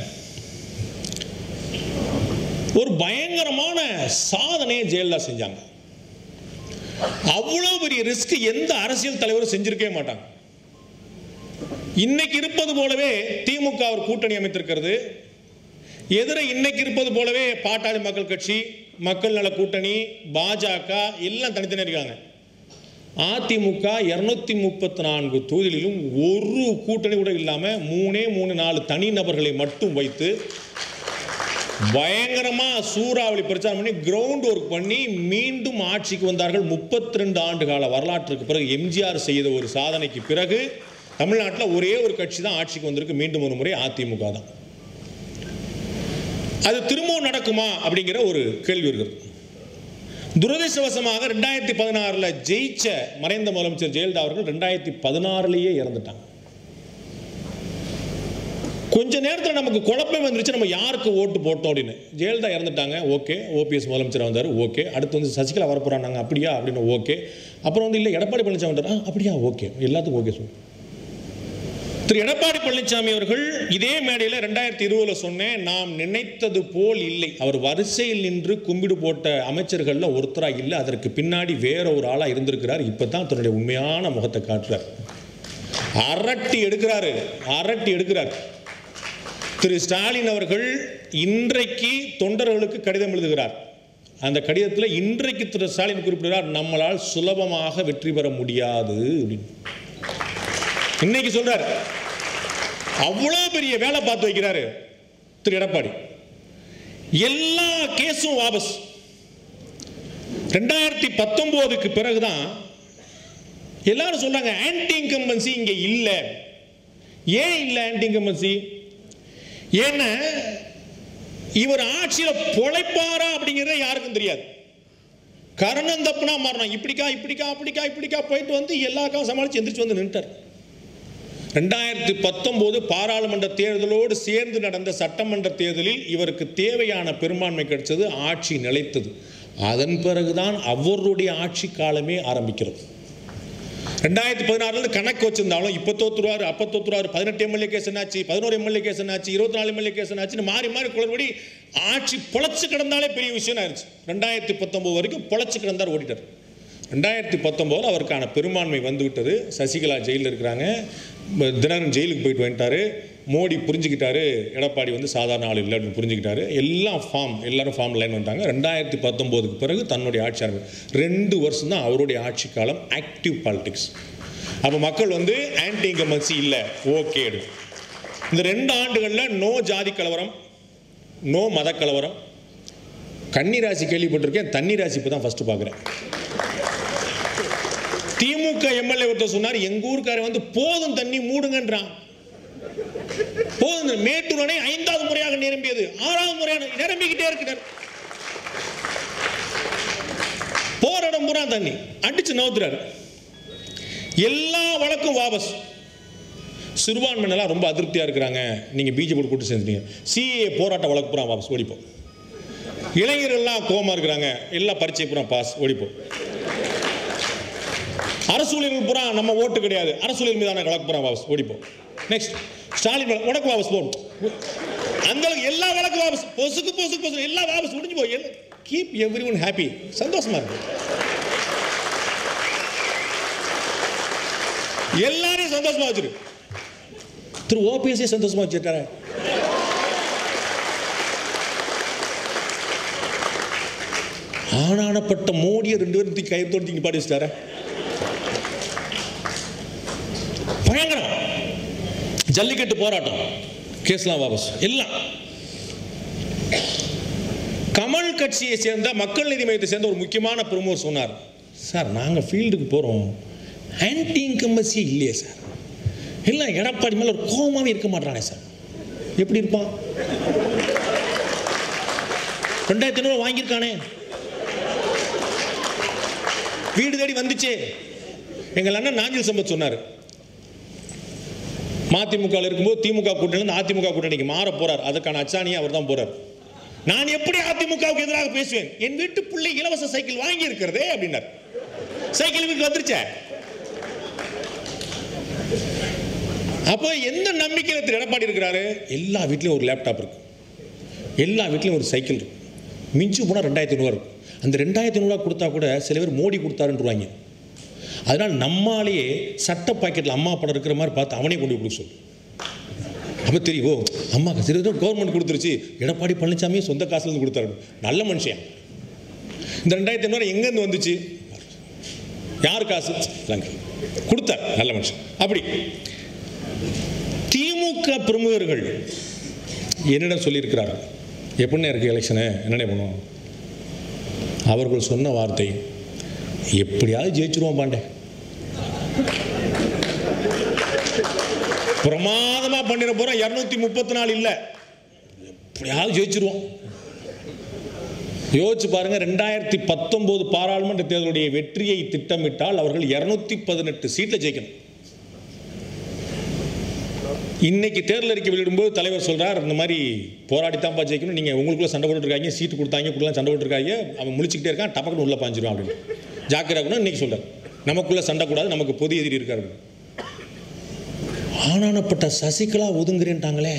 ஒரு பயங்கரமான சாதனையை ஜெயலலிதா செஞ்சாங்க. அவ்வளவு பெரிய ரிஸ்க் எந்த அரசியல் தலைவரும் செஞ்சிருக்கவே மாட்டாங்க. இன்னைக்கு இருப்பது போலவே திமுக ஒரு கூட்டணி அமைத்திருக்கிறது. எதிர இன்னைக்கு இருப்பது போலவே பாட்டாளி மக்கள் கட்சி, மக்கள் நல கூட்டணி, பாஜக எல்லாம் தனித்தனியாக இருக்காங்க. அதிமுக 234 தொகுதிகளிலும் ஒரு கூட்டணி கூட இல்லாமல் 3-4 தனிநபர்களை மட்டும் வைத்து பயங்கரமா சூறாவளி பிரச்சாரம் பண்ணி கிரவுண்ட் ஒர்க் பண்ணி மீண்டும் ஆட்சிக்கு வந்தார்கள். 32 ஆண்டு கால வரலாற்றுக்கு பிறகு எம்ஜிஆர் செய்த ஒரு சாதனைக்கு பிறகு தமிழ்நாட்டில் ஒரே ஒரு கட்சி தான் ஆட்சிக்கு வந்திருக்கு, மீண்டும் ஒரு முறை அதிமுக தான். அது திரும்பவும் நடக்குமா அப்படிங்கிற ஒரு கேள்வி இருக்கிறது. துரதிர்ஷ்டவசமாக 2016 ஜெயிச்ச மறைந்த முதலமைச்சர் ஜெயலலிதா அவர்கள் 2016 இறந்துட்டாங்க. கொஞ்ச நேரத்தில் நமக்கு குழப்பம் வந்துருச்சு, நம்ம யாருக்கு ஓட்டு போட்டோம் அப்படின்னு. ஜெயலலிதா இறந்துட்டாங்க, ஓகே. ஓபிஎஸ் முதலமைச்சர் வந்தார், ஓகே. அடுத்து வந்து சசிகலா வரப்போறாங்க, அப்படியா அப்படின்னு, ஓகே. அப்புறம் வந்து இல்லை எடப்பாடி பழனிசாமி வந்தார், அப்படியா, ஓகே. எல்லாத்துக்கும் ஓகே சொல்லு. திரு எடப்பாடி பழனிசாமி அவர்கள் இதே மேடையில் 2020 சொன்னேன், நாம் நினைத்தது போல் இல்லை. அவர் வரிசையில் நின்று கும்பிடு போட்ட அமைச்சர்களில் ஒருத்தராக இல்லை, அதற்கு பின்னாடி வேற ஒரு ஆளாக இருந்திருக்கிறார். இப்போ தான் தன்னுடைய உண்மையான முகத்தை காட்டுறார். அரட்டி எடுக்கிறார். திரு ஸ்டாலின் அவர்கள் இன்றைக்கு தொண்டர்களுக்கு கடிதம் எழுதுகிறார். அந்த கடிதத்தில் இன்றைக்கு திரு ஸ்டாலின் குறிப்பிடுகிறார், நம்மளால் சுலபமாக வெற்றி பெற முடியாது அப்படின்னு இன்னைக்கு சொல்றாரு. அவ்வளவு பெரிய வேலை பார்த்து வைக்கிறாரு திரு எடப்பாடி. எல்லா கேஸும் வாபஸ். 2019க்கு பிறகுதான் எல்லாரும் சொல்றாங்க ஆன்டி இன்கம்பன்சி இங்க இல்ல. ஏன் இல்ல ஆன்டி இன்கம்பன்சி? ஏன்னா இவர் ஆட்சியில பொழைப்பாரா அப்படிங்கிறத யாருக்கும் தெரியாது. கரணம் தப்புனா மாறணும், இப்படிக்கா போயிட்டு வந்து எல்லாருக்கும் சமாளிச்சு எந்திரிச்சு வந்து நின்றார். 2019 பாராளுமன்ற தேர்தலோடு சேர்ந்து நடந்த சட்டமன்ற தேர்தலில் இவருக்கு தேவையான பெரும்பான்மை கிடைச்சது, ஆட்சி நிலைத்தது. அதன் பிறகுதான் அவருடைய ஆட்சி காலமே ஆரம்பிக்கிறது. 2016 கணக்கு வச்சிருந்தாலும் இப்ப தோத்துருவாரு, அப்ப தோத்துருவாரு, 18 எம்எல்ஏ கேஸ் என்னாச்சு, 11 எம்எல்ஏ கேஸ் என்னாச்சு, 24 எம்எல்ஏ கேஸ் என்னாச்சு, மாறி குளறுபடி ஆட்சி பொழைச்சு கிடந்தாலே பெரிய விஷயம் ஆயிடுச்சு. 2019 வரைக்கும் பொழைச்சு கிடந்தார், ஓடிட்டார். 2019 அவருக்கான பெரும்பான்மை வந்துவிட்டது. சசிகலா ஜெயிலில் இருக்கிறாங்க, தினகரன் ஜெயிலுக்கு போயிட்டு வந்துட்டாரு. மோடி புரிஞ்சுக்கிட்டாரு எடப்பாடி வந்து சாதாரண ஆள் இல்லை அப்படின்னு புரிஞ்சுக்கிட்டாரு. எல்லாரும் ஃபார்ம் லைன் வந்தாங்க. 2019க்கு பிறகு தன்னுடைய ஆட்சி ஆரம்பி 2 வருஷம் தான் அவருடைய ஆட்சி காலம், ஆக்டிவ் பாலிடிக்ஸ். அப்போ மக்கள் வந்து ஆன்டி இன்கம்பன்சி இல்லை, ஓகே. இந்த 2 ஆண்டுகளில் நோ ஜாதி கலவரம், நோ மத கலவரம். கன்னிராசி கேள்விப்பட்டிருக்கேன், தண்ணீராசி இப்போ தான் ஃபர்ஸ்ட் பார்க்குறேன். திமுக எம்எல்ஏ ஒருத்தர் சொன்னார், எங்க ஊருக்கார வந்து போதும் தண்ணி மூடுங்கன்றான். போதும், மேட்டூர் அணை 5வது முறையாக நிரம்பியது, 6வது முறையாக நிரம்பிக்கிட்டே இருக்கிறார். போற இடம் பூரா தண்ணி அடிச்சு நவுத்துறாரு. எல்லா வழக்கும் வாபஸ். சிறுபான்மையினெல்லாம் ரொம்ப அதிருப்தியா இருக்கிறாங்க, நீங்க பிஜேபி கூட்டு சேர்ந்துட்டீங்க. சிஏ போராட்ட வழக்கு பூரா வாபஸ், ஓடிப்போம். இளைஞர்கள்லாம் கோமா இருக்கிறாங்க, எல்லா பரீட்சை பூரா பாஸ், ஓடிப்போம். அரசு ஊழியர்கள் பூரா நம்ம ஓட்டு கிடையாது, அரசு ஊழியர் மீதான வழக்கு பூரா வாபஸ், ஓடிப்போம். நெக்ஸ்ட் ஸ்டாலின் உனக்கு வாபஸ் போடும், அந்த எல்லா வழக்கு வாபஸ், பொசுக்கு எல்லா வாபஸ், முடிஞ்சு போய் கீப் எவ்ரிஒன் ஹாப்பி, சந்தோஷமா இருக்கு. எல்லாரையும் சந்தோஷமா வச்சிரு. திரு ஓபிஎஸ் சந்தோஷமா வச்சிருக்காரு. ஆனானப்பட்ட மோடியை 2 பேரும் கயிறு தோண்டி நிப்பாடி வச்சிட்டாரு. பயங்கரம். ஜல்லிக்கட்டு போராட்டம், கேஸ்லாம் வாபஸ், எல்லாம். கமல் கட்சியை சேர்ந்த மக்கள் நீதி மையத்தை சேர்ந்த ஒரு முக்கியமான பிரமுகர் சொன்னார், சார் நாங்கள் ஃபீல்டுக்கு போகிறோம், ஆன்டி இன்கம்பன்சி இல்லையே சார், இல்லை எடப்பாடி மேலே ஒரு கோபமாகவே இருக்க மாட்டானே சார். எப்படி இருப்பான்? 2500 வாங்கியிருக்கானே, வீடு தேடி வந்துச்சே. எங்கள் அண்ணன் நாஞ்சில் சம்பத் சொன்னார், மதிமுக இருக்கும்போது திமுக கூட்டணியிலிருந்து அதிமுக கூட்டணிக்கு மாற போறார், அதுக்கான அச்சாணியை அவர் தான் போறார். நான் எப்படி அதிமுகவுக்கு எதிராக பேசுவேன்? என் வீட்டு பிள்ளை இலவச சைக்கிள் வாங்கி இருக்கிறதே அப்படின்னார். சைக்கிள் வீட்டுக்கு வந்துருச்சே. அப்போ எந்த நம்பிக்கையில திரு எடப்பாடி இருக்கிறாரு? எல்லா வீட்லயும் ஒரு லேப்டாப் இருக்கு, எல்லா வீட்லயும் ஒரு சைக்கிள் இருக்கு. மிஞ்சி போனா 2500 இருக்கு. அந்த 2500 கொடுத்தா கூட சில பேர் மோடி கொடுத்தாருன்றாங்க. அதனால் நம்மாலேயே சட்ட பாக்கெட்டில் அம்மா படம் இருக்கிற மாதிரி பார்த்து அவனே கொண்டு கொடுக்க சொல்லு. அப்போ தெரியும், ஓ அம்மா சிறு கவர்மெண்ட் கொடுத்துருச்சு, எடப்பாடி பழனிசாமியே சொந்த காசுலேருந்து கொடுத்தாரு, நல்ல மனுஷன். இந்த 2500 எங்கேருந்து வந்துச்சு? யார் காசு? கொடுத்தார், நல்ல மனுஷன். அப்படி திமுக பிரமுகர்கள் என்னிடம் சொல்லியிருக்கிறார்கள், எப்படின்னு இருக்கு எலெக்ஷனு, என்னென்ன பண்ணுவோம்? அவர்கள் சொன்ன வார்த்தை, எப்படியாவது ஜெயிச்சிருவோம் பாண்டே, பிரமாதமா பண்ணிட போறோம், 234 இல்ல, எப்படியாவது ஜெயிச்சிருவோம். யோசிச்சு பாருங்க, 2019 பாராளுமன்ற தேர்தலுடைய வெற்றியை திட்டமிட்டால் அவர்கள் 218 சீட்ல ஜெயிக்கணும். இன்னைக்கு தேர்தல் அறிக்கை வெளியிடும்போது தலைவர் சொல்கிறார், இந்த மாதிரி போராடித்தான்ப்பா ஜெயிக்கணும், நீங்கள் உங்களுக்குள்ளே சண்டை போட்டுருக்காங்க, சீட்டு கொடுத்தாங்க கொடுக்கலாம் சண்டை போட்டுருக்காங்க, அவன் முழிச்சிக்கிட்டே இருக்கான், டப்பக்குன்னு உள்ளே பாஞ்சிடும் அப்படின்னு ஜாக்கிரதை. இன்னைக்கு சொல்கிறார், நமக்குள்ளே சண்டை கூடாது, நமக்கு பொது எதிரி இருக்காரு. ஆனானப்பட்ட சசிகலா ஒதுங்குறேன்ட்டாங்களே.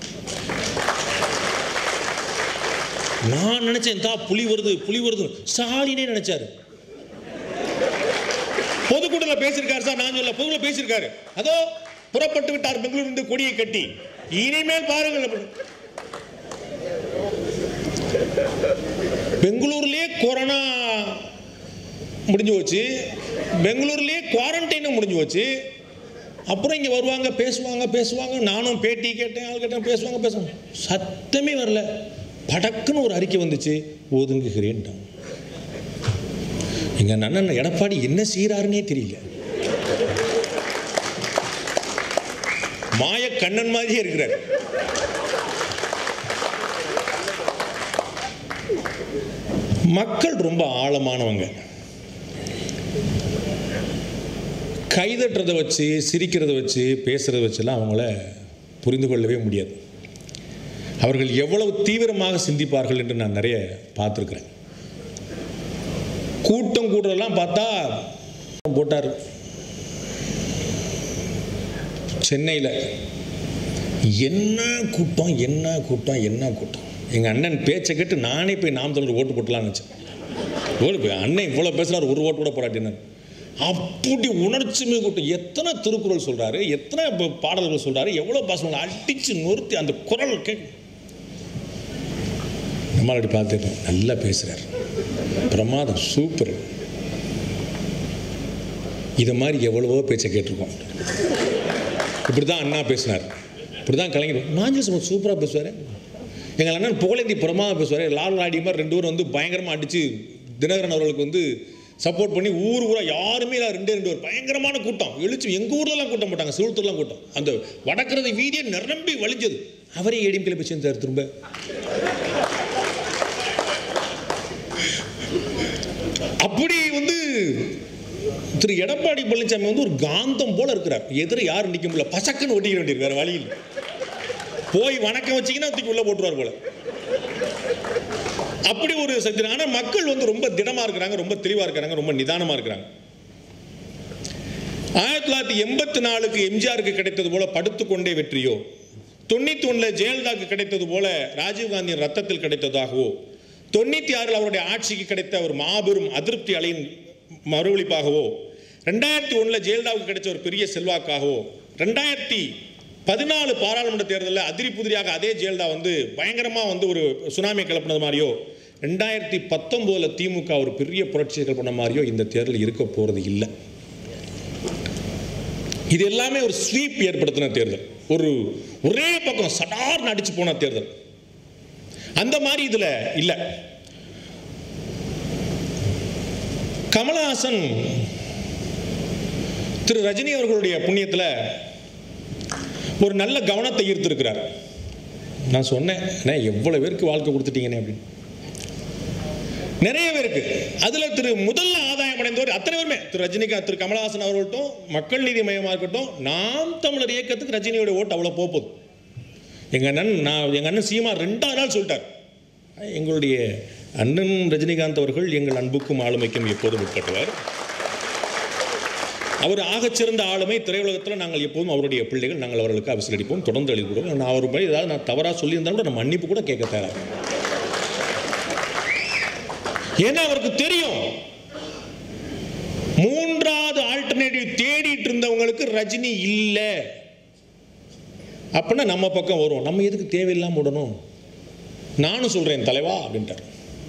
நான் நினைச்சேன் புலி வருது புலி வருது, ஸ்டாலினே நினைச்சாரு. பொதுக்கூட்டத்தில் பேசியிருக்காரு சார், நான் சொல்ல பொதுக்கூட்டத்தில் பேசியிருக்காரு. அதோ புறப்பட்டு விட்டார் பெங்களூர் இருந்து கொடியை கட்டி. இனிமேல் பாருங்கள், பெங்களூர்லயே கொரோனா முடிஞ்சு போச்சு, பெங்களூர்லயே குவாரண்டைனும் முடிஞ்சு போச்சு. அப்புறம் இங்கே வருவாங்க, பேசுவாங்க. நானும் பேட்டி கேட்டேன், ஆள் கேட்டேன், பேசுவாங்க. சத்தமே வரல. படக்குன்னு ஒரு அறிக்கை வந்துச்சு, ஒதுங்குகிறேன்ட்டான். எங்க அண்ணன் எடப்பாடி என்ன செய்யறாருன்னே தெரியல. மாய கண்ணன் மாதிரியே இருக்கிறார். மக்கள் ரொம்ப ஆழமானவங்க. கைதட்டுறதை வச்சு, சிரிக்கிறத வச்சு, பேசுறத வச்சுலாம் அவங்கள புரிந்து கொள்ளவே முடியாது. அவர்கள் எவ்வளவு தீவிரமாக சிந்திப்பார்கள் என்று நான் நிறைய பார்த்துருக்கிறேன். கூட்டம் கூடுறதெல்லாம் பார்த்தா போட்டார் சென்னையில். என்ன கூட்டம். எங்கள் அண்ணன் பேச்சை கேட்டு நானே போய் நாம் தமிழர் ஓட்டு போட்டலான்னு நினச்சேன். அண்ணன் இவ்வளோ பேசுகிறார், ஒரு ஓட்டு கூட போராட்டினார். அப்படி உணர்ச்சி மிகு கூட்டம். எத்தனை திருக்குறள் சொல்கிறாரு, எத்தனை பாடல்கள் சொல்கிறாரு, எவ்வளோ பாசம் அடித்து நொறுத்தி அந்த குரல் கேட்க. நம்மளால் அப்படி பார்த்துட்டோம், நல்லா பேசுகிறார், பிரமாதம், சூப்பர். இதை மாதிரி எவ்வளவோ பேச்சை கேட்டிருக்கோம். இப்படி தான் அண்ணா பேசினார், இப்படி தான் கலைஞர். நாஞ்சில் சூப்பராக பேசுவார். எங்கள் அண்ணன் புகழேந்தி பிரமாதம் பேசுவார். லால் ஆடி மாதிரி 2 பேரும் வந்து பயங்கரமாக அடித்து தினகரன் அவர்களுக்கு வந்து சப்போர்ட் பண்ணி ஊராக யாருமே இல்லை, 2 பேர் பயங்கரமான கூட்டம் எழுச்சி. எங்கள் ஊர்லலாம் கூட்டம் போட்டாங்க, சிவத்தூர்லாம் கூட்டம். அந்த வடக்கிறது வீதியை நிரம்பி வலிஞ்சது. அவரே ஏடிஎம்கேல போய் சேர்ந்தார் திரும்ப. அப்படி வந்து திரு எடப்பாடி பழனிசாமி வந்து ஒரு காந்தம் போல இருக்கிறார். எதிர யாரும் நிற்க முடியல, பசக்குன்னு ஒட்டிக்க வேண்டியிருக்கு, வேற வழியில். போய் வணக்கம் வச்சிங்கன்னா தூக்கி உள்ள போட்டுருவார் போல. அப்படி ஒரு சக்தி. ஆனால் மக்கள் வந்து ரொம்ப திடமா இருக்கிறாங்க, ரொம்ப தெளிவா இருக்கிறாங்க, ரொம்ப நிதானமா இருக்கிறாங்க. 1984க்கு எம்ஜிஆருக்கு கிடைத்தது போல படுத்துக்கொண்டே வெற்றியோ, 91 ஜெயலலிதாவுக்கு கிடைத்தது போல ராஜீவ்காந்தியின் ரத்தத்தில் கிடைத்ததாகவோ, 96 அவருடைய ஆட்சிக்கு கிடைத்த ஒரு மாபெரும் அதிருப்தி அலையின் மறுவளிப்பாகவோ, 2001 ஜெயலலிதாவுக்கு கிடைச்ச ஒரு பெரிய செல்வாக்காகவோ, 2014 பாராளுமன்ற தேர்தலில் அதிரி புதிரியாக அதே ஜெயலலிதா வந்து பயங்கரமாக வந்து ஒரு சுனாமி கிளப்பினது மாதிரியோ, 2019 திமுக ஒரு பெரிய புரட்சிகள் பண்ண மாதிரியோ இந்த தேர்தல் இருக்க போகிறது இல்லை. இது எல்லாமே ஒரு ஸ்வீப் ஏற்படுத்தின தேர்தல், ஒரே பக்கம் சடார்னு அடிச்சு போன தேர்தல். அந்த மாதிரி இதுல இல்ல. கமலஹாசன் திரு ரஜினி அவர்களுடைய புண்ணியத்தில் ஒரு நல்ல கவனத்தை ஈர்த்திருக்கிறார். நான் சொன்னேன், எவ்வளவு பேருக்கு வாழ்க்கை கொடுத்துட்டீங்கன்னு அப்படின்னு. நிறைய பேருக்கு அதுல முதல்ல ஆதாயம் அடைந்தவர் அத்தனை பேருமே திரு ரஜினிகாந்த், திரு கமலஹாசன் அவர்கள்ட்டும், மக்கள் நீதி மையமாக இருக்கட்டும், நாம் தமிழர் இயக்கத்துக்கு ரஜினியோட ஓட்டு அவ்வளோ போகுது. எங்க அண்ணன் சீமா 2வது நாள் சொல்லிட்டார், எங்களுடைய அண்ணன் ரஜினிகாந்த் அவர்கள் எங்கள் அன்புக்கும் ஆளுமைக்கும் எப்போதும் உட்பட்டவர். அவர் ஆகச்சிறந்த ஆளுமை. திரையுலகத்தில் நாங்கள் எப்போதும் அவருடைய பிள்ளைகள், நாங்கள் அவர்களுக்கு அவசரடிப்போம், தொடர்ந்து எழுதிவிடுவோம். நான் அவர் போய் ஏதாவது நான் தவறாக சொல்லியிருந்தாலும் கூட நம்ம மன்னிப்பு கூட கேட்க தயாராக. ஏன்னா அவருக்கு தெரியும், 3வது ஆல்டர்னேட்டிவ் தேடிட்டு இருந்தவங்களுக்கு ரஜினி இல்லை. அப்படின்னா நம்ம பக்கம் வரும், நம்ம எதுக்கு தேவையில்லாம விடணும், நானும் சொல்றேன் தலைவா அப்படின்ட்டார்.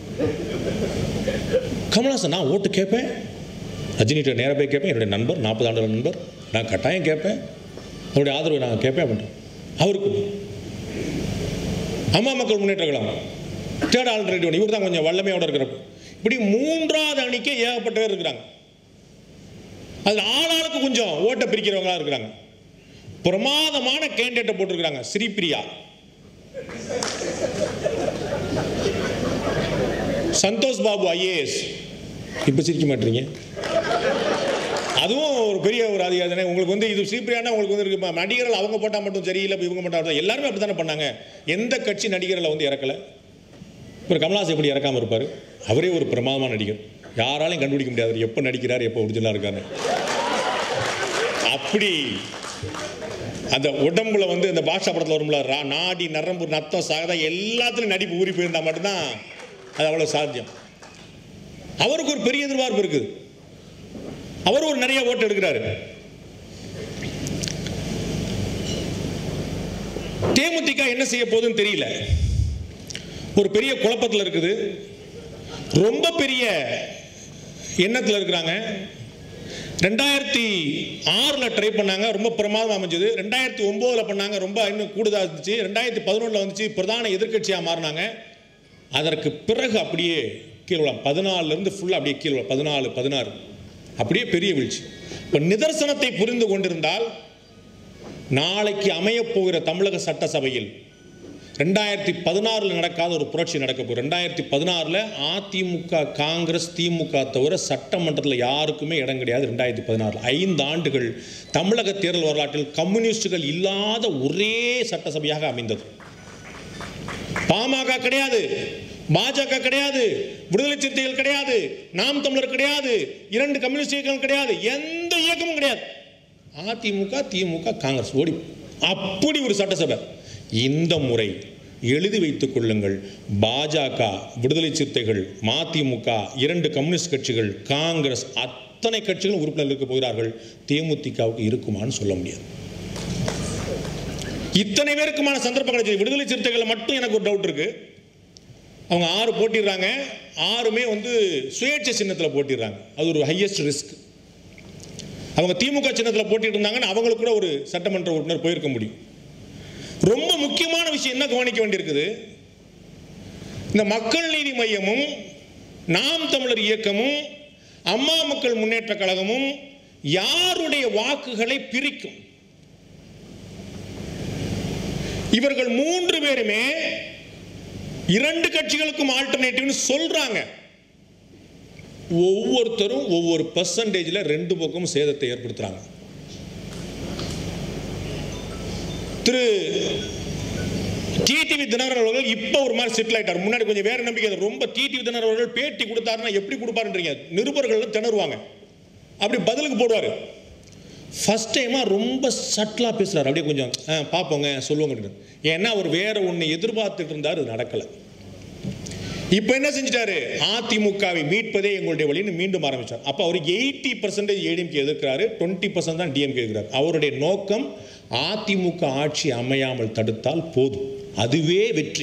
கமலஹாசன் நான் ஓட்டு கேட்பேன், ரஜினிகிட்ட நேராக போய் கேட்பேன், என்னுடைய நண்பர், 40 ஆண்டு நண்பர், நான் கட்டாயம் கேட்பேன், அவருடைய ஆதரவை நான் கேட்பேன் அப்படின்ட்டு. அவருக்கு அம்மா மக்கள் முன்னேற்ற கழகம் 3rd ஆல்டர்னேட்டிவ், இவர் தான் கொஞ்சம் வல்லமையோட இருக்கிறப்ப. இப்படி 3வது அணிக்கே ஏகப்பட்ட பேர் இருக்கிறாங்க. அது ஆளாளுக்கு கொஞ்சம் ஓட்டை பிரிக்கிறவங்களா இருக்கிறாங்க. பிரமாதமான கேண்டிடேட்டை போட்டிருக்கிறாங்க. ஸ்ரீபிரியா, சந்தோஷ் பாபு IAS. இப்ப சிரிக்க மாட்டீங்க, அதுவும் ஒரு பெரிய ஒரு அதிகாரி. உங்களுக்கு வந்து இது சீப்பிரியானா உங்களுக்கு வந்து இருக்கு, நடிகர்கள் அவங்க போட்டால் மட்டும் சரியில்லை, இப்போ இவங்க போட்டால் எல்லாருமே அப்படி தானே பண்ணாங்க. எந்த கட்சி நடிகர்களை வந்து இறக்கலை? இப்போ கமல்ஹாசன் எப்படி இறக்காமல் இருப்பார்? அவரே ஒரு பிரமாதமான நடிகர், யாராலையும் கண்டுபிடிக்க முடியாது எப்போ நடிக்கிறார் எப்போ ஒரிஜினலாக இருக்காரு. அப்படி அந்த உடம்புல வந்து இந்த பாஷா படத்தில் வரும்ல, நாடி நரம்பு நத்தம் சாகதா எல்லாத்துலையும் நடிப்பு ஊறி போயிருந்தால் மட்டும்தான் அது அவ்வளோ சாத்தியம். அவருக்கு ஒரு பெரிய எதிர்பார்ப்பு இருக்குது, அவர் ஒரு நிறைய ஓட்டு எடுக்கிறாரு. தேமுதிக என்ன செய்ய போகுதுன்னு தெரியல, ஒரு பெரிய குழப்பத்தில் இருக்குது, ரொம்ப பெரிய எண்ணத்தில் இருக்கிறாங்க. 2006 ட்ரை பண்ணாங்க, ரொம்ப பிரமாதம் அமைஞ்சது. 2009 பண்ணாங்க, ரொம்ப இன்னும் கூடுதலாக இருந்துச்சு. 2011 வந்துச்சு, பிரதான எதிர்கட்சியாக மாறினாங்க. அதற்கு பிறகு அப்படியே கீழே 14 ஃபுல்லாக அப்படியே கீழே 14, 16 அப்படியே பெரிய வீழ்ச்சி. இப்போ நிதர்சனத்தை புரிந்து கொண்டிருந்தால் நாளைக்கு அமையப் போகிற தமிழக சட்டசபையில் 2016 நடக்காத ஒரு புரட்சி நடக்க போகுது. 2016 அதிமுக, காங்கிரஸ், திமுக தவிர சட்டமன்றத்தில் யாருக்குமே இடம் கிடையாது. 2016 5 ஆண்டுகள் தமிழக தேர்தல் வரலாற்றில் கம்யூனிஸ்டுகள் இல்லாத ஒரே சட்டசபையாக அமைந்தது. பாமக கிடையாது, பாஜக கிடையாது, விடுதலை சிறுத்தைகள் கிடையாது, நாம் தமிழர் கிடையாது, 2 கம்யூனிஸ்ட் இயக்கங்கள் கிடையாது, எந்த இயக்கமும் கிடையாது. அதிமுக, திமுக, காங்கிரஸ் ஓடி அப்படி ஒரு சட்டசபை. இந்த முறை எழுதி வைத்துக் கொள்ளுங்கள், பாஜக, விடுதலை சிறுத்தைகள், மதிமுக, 2 கம்யூனிஸ்ட் கட்சிகள், காங்கிரஸ், அத்தனை கட்சிகளும் உறுப்பினர் இருக்க போகிறார்கள். தேமுதிகவுக்கு இருக்குமான்னு சொல்ல முடியாது. இத்தனை பேருக்குமான சந்தர்ப்பம் கிடைச்சது. விடுதலை சிறுத்தைகள் மட்டும் எனக்கு ஒரு டவுட் இருக்கு. அவங்க 6 போட்டிடுறாங்க, 6மே வந்து சுயேட்சை சின்னத்தில் போட்டிடுறாங்க. அது ஒரு ஹையஸ்ட் ரிஸ்க். அவங்க திமுக சின்னத்தில் போட்டிட்டு இருந்தாங்கன்னா அவங்களுக்கு கூட ஒரு சட்டமன்ற உறுப்பினர் போயிருக்க முடியும். ரொம்ப முக்கியமான விஷயம் என்ன கவனிக்க வேண்டியிருக்குது, இந்த மக்கள் நீதி மையமும், நாம் தமிழர் இயக்கமும், அம்மா மக்கள் முன்னேற்ற கழகமும் யாருடைய வாக்குகளை பிரிக்கும்? இவர்கள் 3 பேருமே 2 கட்சிகளுக்கும் ஆல்டர்னேட்டிவ்னு சொல்றாங்க. ஒவ்வொருத்தரும் ஒவ்வொரு பெர்சன்டேஜில் 2 பக்கமும் சேதத்தை ஏற்படுத்துறாங்க. திரு டிடிவி தினகரன் அவர்கள் இப்போ ஒரு மாதிரி செட்டில் ஆயிட்டார். முன்னாடி கொஞ்சம் வேற நம்பிக்கை. ரொம்ப டிடிவி தினகரன் அவர்கள் பேட்டி கொடுத்தாருன்னா எப்படி கொடுப்பாருன்றீங்க, நிருபர்கள் திணறுவாங்க. அப்படி பதிலுக்கு போடுவார். ஃபர்ஸ்ட் டைமாக ரொம்ப சட்டிலாக பேசுகிறார். அப்படியே கொஞ்சம் பார்ப்போங்க சொல்லுவாங்க. ஏன்னா அவர் வேற ஒன்று எதிர்பார்த்துட்டு இருந்தார், அது நடக்கலை. இப்போ என்ன செஞ்சிட்டாரு, அதிமுகவை மீட்பதே எங்களுடைய வழின்னு மீண்டும் ஆரம்பிச்சார். அப்போ அவர் 80% ஏடிஎம்கே எதிர்க்கிறாரு, 20% தான் டிஎம்கே எதிர்க்கிறார். அவருடைய நோக்கம் அதிமுக ஆட்சி அமையாமல் தடுத்தால் போதும், அதுவே வெற்றி.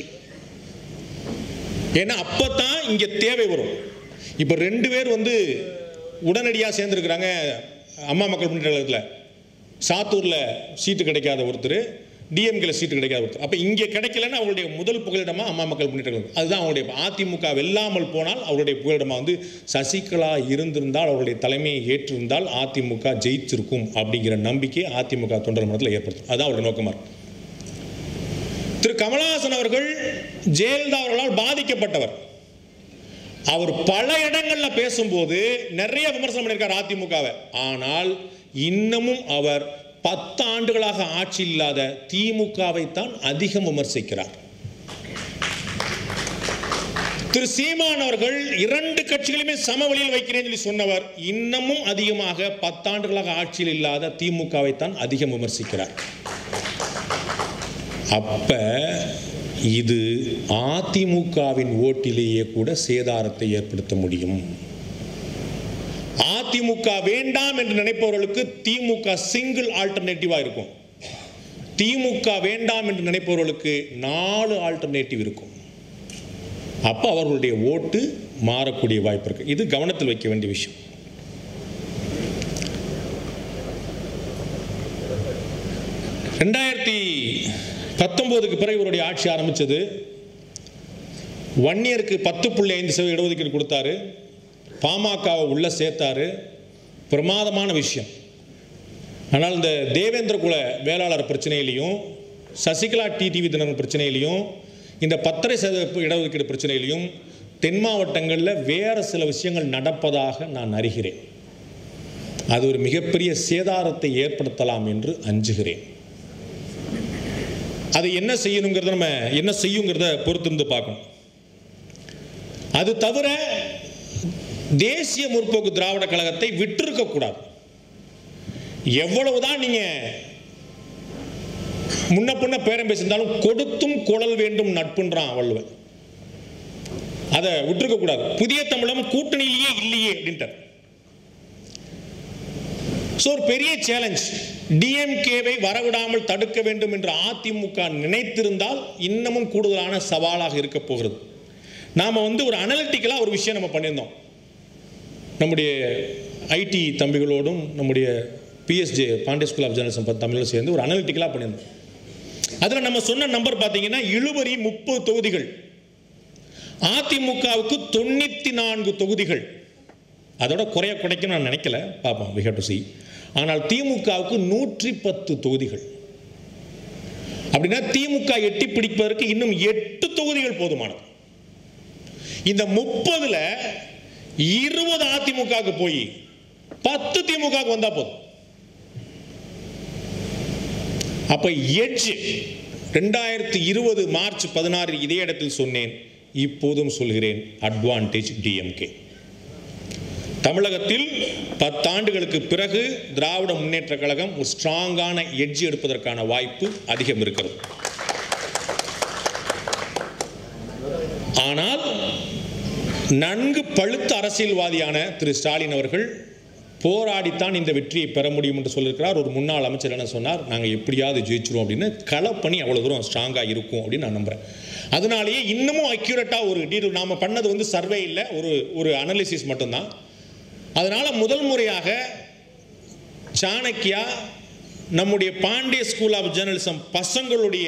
ஏன்னா அப்பதான் இங்கே தேவை வரும். இப்போ 2 பேர் வந்து உடனடியாக சேர்ந்துருக்கிறாங்க அம்மா மக்கள் முன்னேற்ற கழகத்தில். சாத்தூரில் சீட்டு கிடைக்காத ஒருத்தர், டிஎம்கேல சீட்டு கிடைக்காத ஒருத்தர். அப்போ இங்கே கிடைக்கலன்னா அவருடைய முதல் புகலிடமாக அம்மா மக்கள் முன்னேற்ற கழகம். அதுதான் அவருடைய. அதிமுக வெல்லாமல் போனால் அவருடைய புகலிடமாக வந்து சசிகலா இருந்திருந்தால், அவருடைய தலைமையை ஏற்றிருந்தால் அதிமுக ஜெயிச்சிருக்கும் அப்படிங்கிற நம்பிக்கை அதிமுக தொண்டர் மனத்தில் ஏற்படுத்தும். அதுதான் அவருடைய நோக்கமாக இருக்கும். திரு கமலஹாசன் அவர்கள் ஜெயலலிதா அவர்களால் பாதிக்கப்பட்டவர். அவர் பல இடங்களில் பேசும்போது நிறைய விமர்சனம் பண்ணியிருக்கார் அதிமுகவை. ஆனால் இன்னமும் அவர் 10 ஆண்டுகளாக ஆட்சி இல்லாத திமுகவை தான் அதிகம் விமர்சிக்கிறார். திரு சீமான் அவர்கள் 2 கட்சிகளுமே சமவெளியில் வைக்கிறேன் சொல்லி சொன்னவர் இன்னமும் அதிகமாக 10 ஆண்டுகளாக ஆட்சியில் இல்லாத திமுகவை தான் அதிகம் விமர்சிக்கிறார். அப்ப இது அதிமுகவின் ஓட்டிலேயே கூட சேதாரத்தை ஏற்படுத்த முடியும். அதிமுக வேண்டாம் என்று நினைப்பவர்களுக்கு திமுக சிங்கிள் ஆல்டர்னேட்டிவா இருக்கும். திமுக வேண்டாம் என்று நினைப்பவர்களுக்கு 4 ஆல்டர்னேட்டிவ் இருக்கும். அப்போ அவர்களுடைய ஓட்டு மாறக்கூடிய வாய்ப்பு இருக்கு. இது கவனத்தில் வைக்க வேண்டிய விஷயம். ரெண்டாயிரத்தி 19க்கு பிறகு இவருடைய ஆட்சி ஆரம்பித்தது. வன்னியருக்கு 10.5% இடஒதுக்கீடு கொடுத்தாரு. பாமகவை உள்ள சேர்த்தாரு. பிரமாதமான விஷயம். ஆனால் இந்த தேவேந்திர குல வேளாளர் பிரச்சனையிலையும், சசிகலா டிடிவி தினகரன் பிரச்சனையிலையும், இந்த 10% இடஒதுக்கீடு பிரச்சனையிலையும் தென் மாவட்டங்களில் வேறு சில விஷயங்கள் நடப்பதாக நான் அறிகிறேன். அது ஒரு மிகப்பெரிய சேதாரத்தை ஏற்படுத்தலாம் என்று அஞ்சுகிறேன். அது என்ன செய்யணுங்கிறத நம்ம என்ன செய்யுங்கிறத பொறுத்திருந்து பார்க்கணும். அது தவிர தேசிய முற்போக்கு திராவிட கழகத்தை விட்டிருக்க கூடாது. எவ்வளவுதான் நீங்க முன்ன பின்ன பேரம் பேசியிருந்தாலும் கொடுத்தும் குழல் வேண்டும் நட்புன்றான் வள்ளுவன். அதை விட்டுருக்க கூடாது. புதிய தமிழகம் கூட்டணியிலேயே இல்லையே அப்படின்ட்டார். ஒரு பெரிய சேலஞ்ச். டிஎம்கேவை வரவிடாமல் தடுக்க வேண்டும் என்று அதிமுக நினைத்திருந்தால் இன்னமும் கூடுதலான சவாலாக இருக்க போகிறது. நாம ஒரு அனலிட்டிக்கலா ஒரு விஷயம் நம்ம பண்ணியிருந்தோம். நம்முடைய ஐடி தம்பிகளோடும் நம்முடைய PSJ Pandiya school of journalism தமிழோடு சேர்ந்து ஒரு அனலிட்டிக்கலா பண்ணியிருந்தோம். அதில் நம்ம சொன்ன நம்பர் பார்த்தீங்கன்னா இழுபறி 30 தொகுதிகள், அதிமுகவுக்கு 94 தொகுதிகள். அதோட குறைக்கணும்னு நான் நினைக்கல, பார்ப்போம், we have to see. ஆனால் திமுகவுக்கு 110 தொகுதிகள். அப்படின்னா திமுக எட்டி பிடிப்பதற்கு இன்னும் 8 தொகுதிகள் போதுமானது. இந்த 30ல் 20 அதிமுகவுக்கு போய் 10 திமுகவுக்கு வந்தா போதும். அப்ப எட்ஜ் 2020 மார்ச் 16 இதே இடத்தில் சொன்னேன், இப்போதும் சொல்கிறேன், அட்வான்டேஜ் டிஎம்கே. தமிழகத்தில் 10 ஆண்டுகளுக்கு பிறகு திராவிட முன்னேற்ற கழகம் ஒரு ஸ்ட்ராங்கான எட்ஜ் எடுப்பதற்கான வாய்ப்பு அதிகம் இருக்கிறது. ஆனால் நன்கு பழுத்த அரசியல்வாதியான திரு ஸ்டாலின் அவர்கள் போராடித்தான் இந்த வெற்றியை பெற முடியும் என்று சொல்லியிருக்கிறார். ஒரு முன்னாள் அமைச்சர் என்ன சொன்னார், நாங்கள் எப்படியாவது ஜெயிச்சிருவோம் அப்படின்னு. களப்பணி அவ்வளோ தூரம் ஸ்ட்ராங்காக இருக்கும் அப்படின்னு நான் நம்புகிறேன். அதனாலேயே இன்னமும் அக்யூரேட்டாக ஒரு டீட்டெயில் நாம் பண்ணது சர்வே இல்லை, ஒரு அனாலிசிஸ் மட்டும்தான். அதனால முதல் முறையாக சாணக்கியா நம்முடைய பாண்டிய ஸ்கூல் ஆஃப் ஜேர்னலிசம் பசங்களுடைய